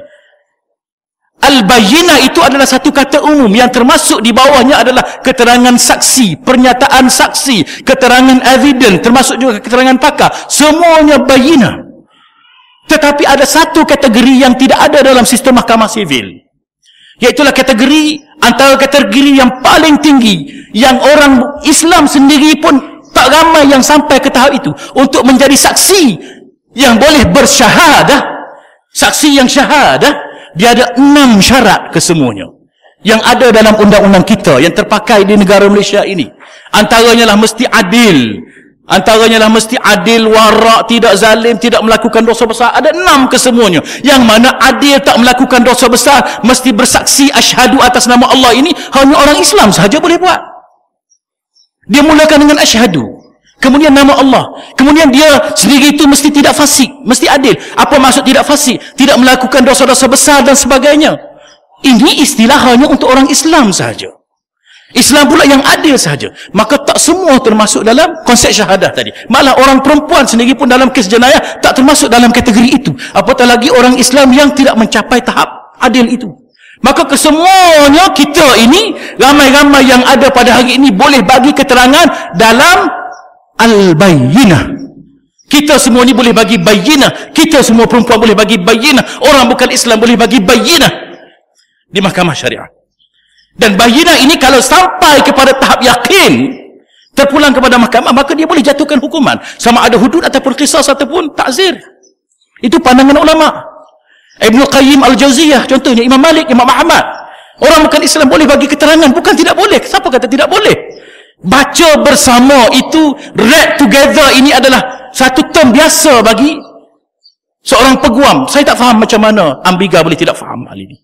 Al-bayinah itu adalah satu kata umum yang termasuk di bawahnya adalah keterangan saksi, pernyataan saksi, keterangan evidence, termasuk juga keterangan pakar. Semuanya bayinah. Tetapi ada satu kategori yang tidak ada dalam sistem mahkamah sivil. Iaitulah kategori, antara kategori yang paling tinggi, yang orang Islam sendiri pun tak ramai yang sampai ke tahap itu, untuk menjadi saksi yang boleh bersyahadah. Saksi yang syahadah, dia ada enam syarat kesemuanya yang ada dalam undang-undang kita yang terpakai di negara Malaysia ini. Antaranya lah mesti adil. Antaranya lah mesti adil, warak, tidak zalim, tidak melakukan dosa besar. Ada enam kesemuanya. Yang mana adil, tak melakukan dosa besar, mesti bersaksi asyhadu atas nama Allah ini, hanya orang Islam sahaja boleh buat. Dia mulakan dengan asyhadu. Kemudian nama Allah. Kemudian dia sendiri itu mesti tidak fasik, mesti adil. Apa maksud tidak fasik? Tidak melakukan dosa-dosa besar dan sebagainya. Ini istilah hanya untuk orang Islam sahaja. Islam pula yang adil sahaja. Maka tak semua termasuk dalam konsep syahadah tadi. Malah orang perempuan sendiri pun dalam kes jenayah tak termasuk dalam kategori itu. Apatah lagi orang Islam yang tidak mencapai tahap adil itu. Maka kesemuanya kita ini, ramai-ramai yang ada pada hari ini boleh bagi keterangan dalam Al-Bayyinah. Kita semua ni boleh bagi bayyinah. Kita semua perempuan boleh bagi bayyinah. Orang bukan Islam boleh bagi bayyinah di mahkamah syariah. Dan bayyinah ini kalau sampai kepada tahap yakin, terpulang kepada mahkamah, maka dia boleh jatuhkan hukuman. Sama ada hudud ataupun qisas ataupun ta'zir. Itu pandangan ulama. Ibnu Qayyim Al-Jauziyah contohnya, Imam Malik, Imam Ahmad. Orang bukan Islam boleh bagi keterangan. Bukan tidak boleh. Siapa kata tidak boleh? Baca bersama itu, read together, ini adalah satu term biasa bagi seorang peguam. Saya tak faham macam mana Ambiga boleh tidak faham hal ini.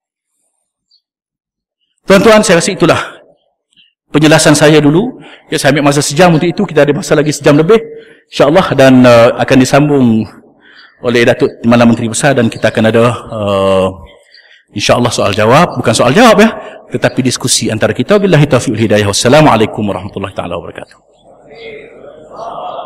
Tuan-tuan, saya rasa itulah penjelasan saya dulu. Ya, saya ambil masa sejam untuk itu. Kita ada masa lagi sejam lebih, insyaAllah, dan uh, akan disambung oleh Datuk Timbalan Menteri Besar, dan kita akan ada uh, insyaAllah soal jawab. Bukan soal jawab ya, tetapi diskusi antara kita. Billahi taufiq wal hidayah. Wassalamualaikum warahmatullahi taala wabarakatuh.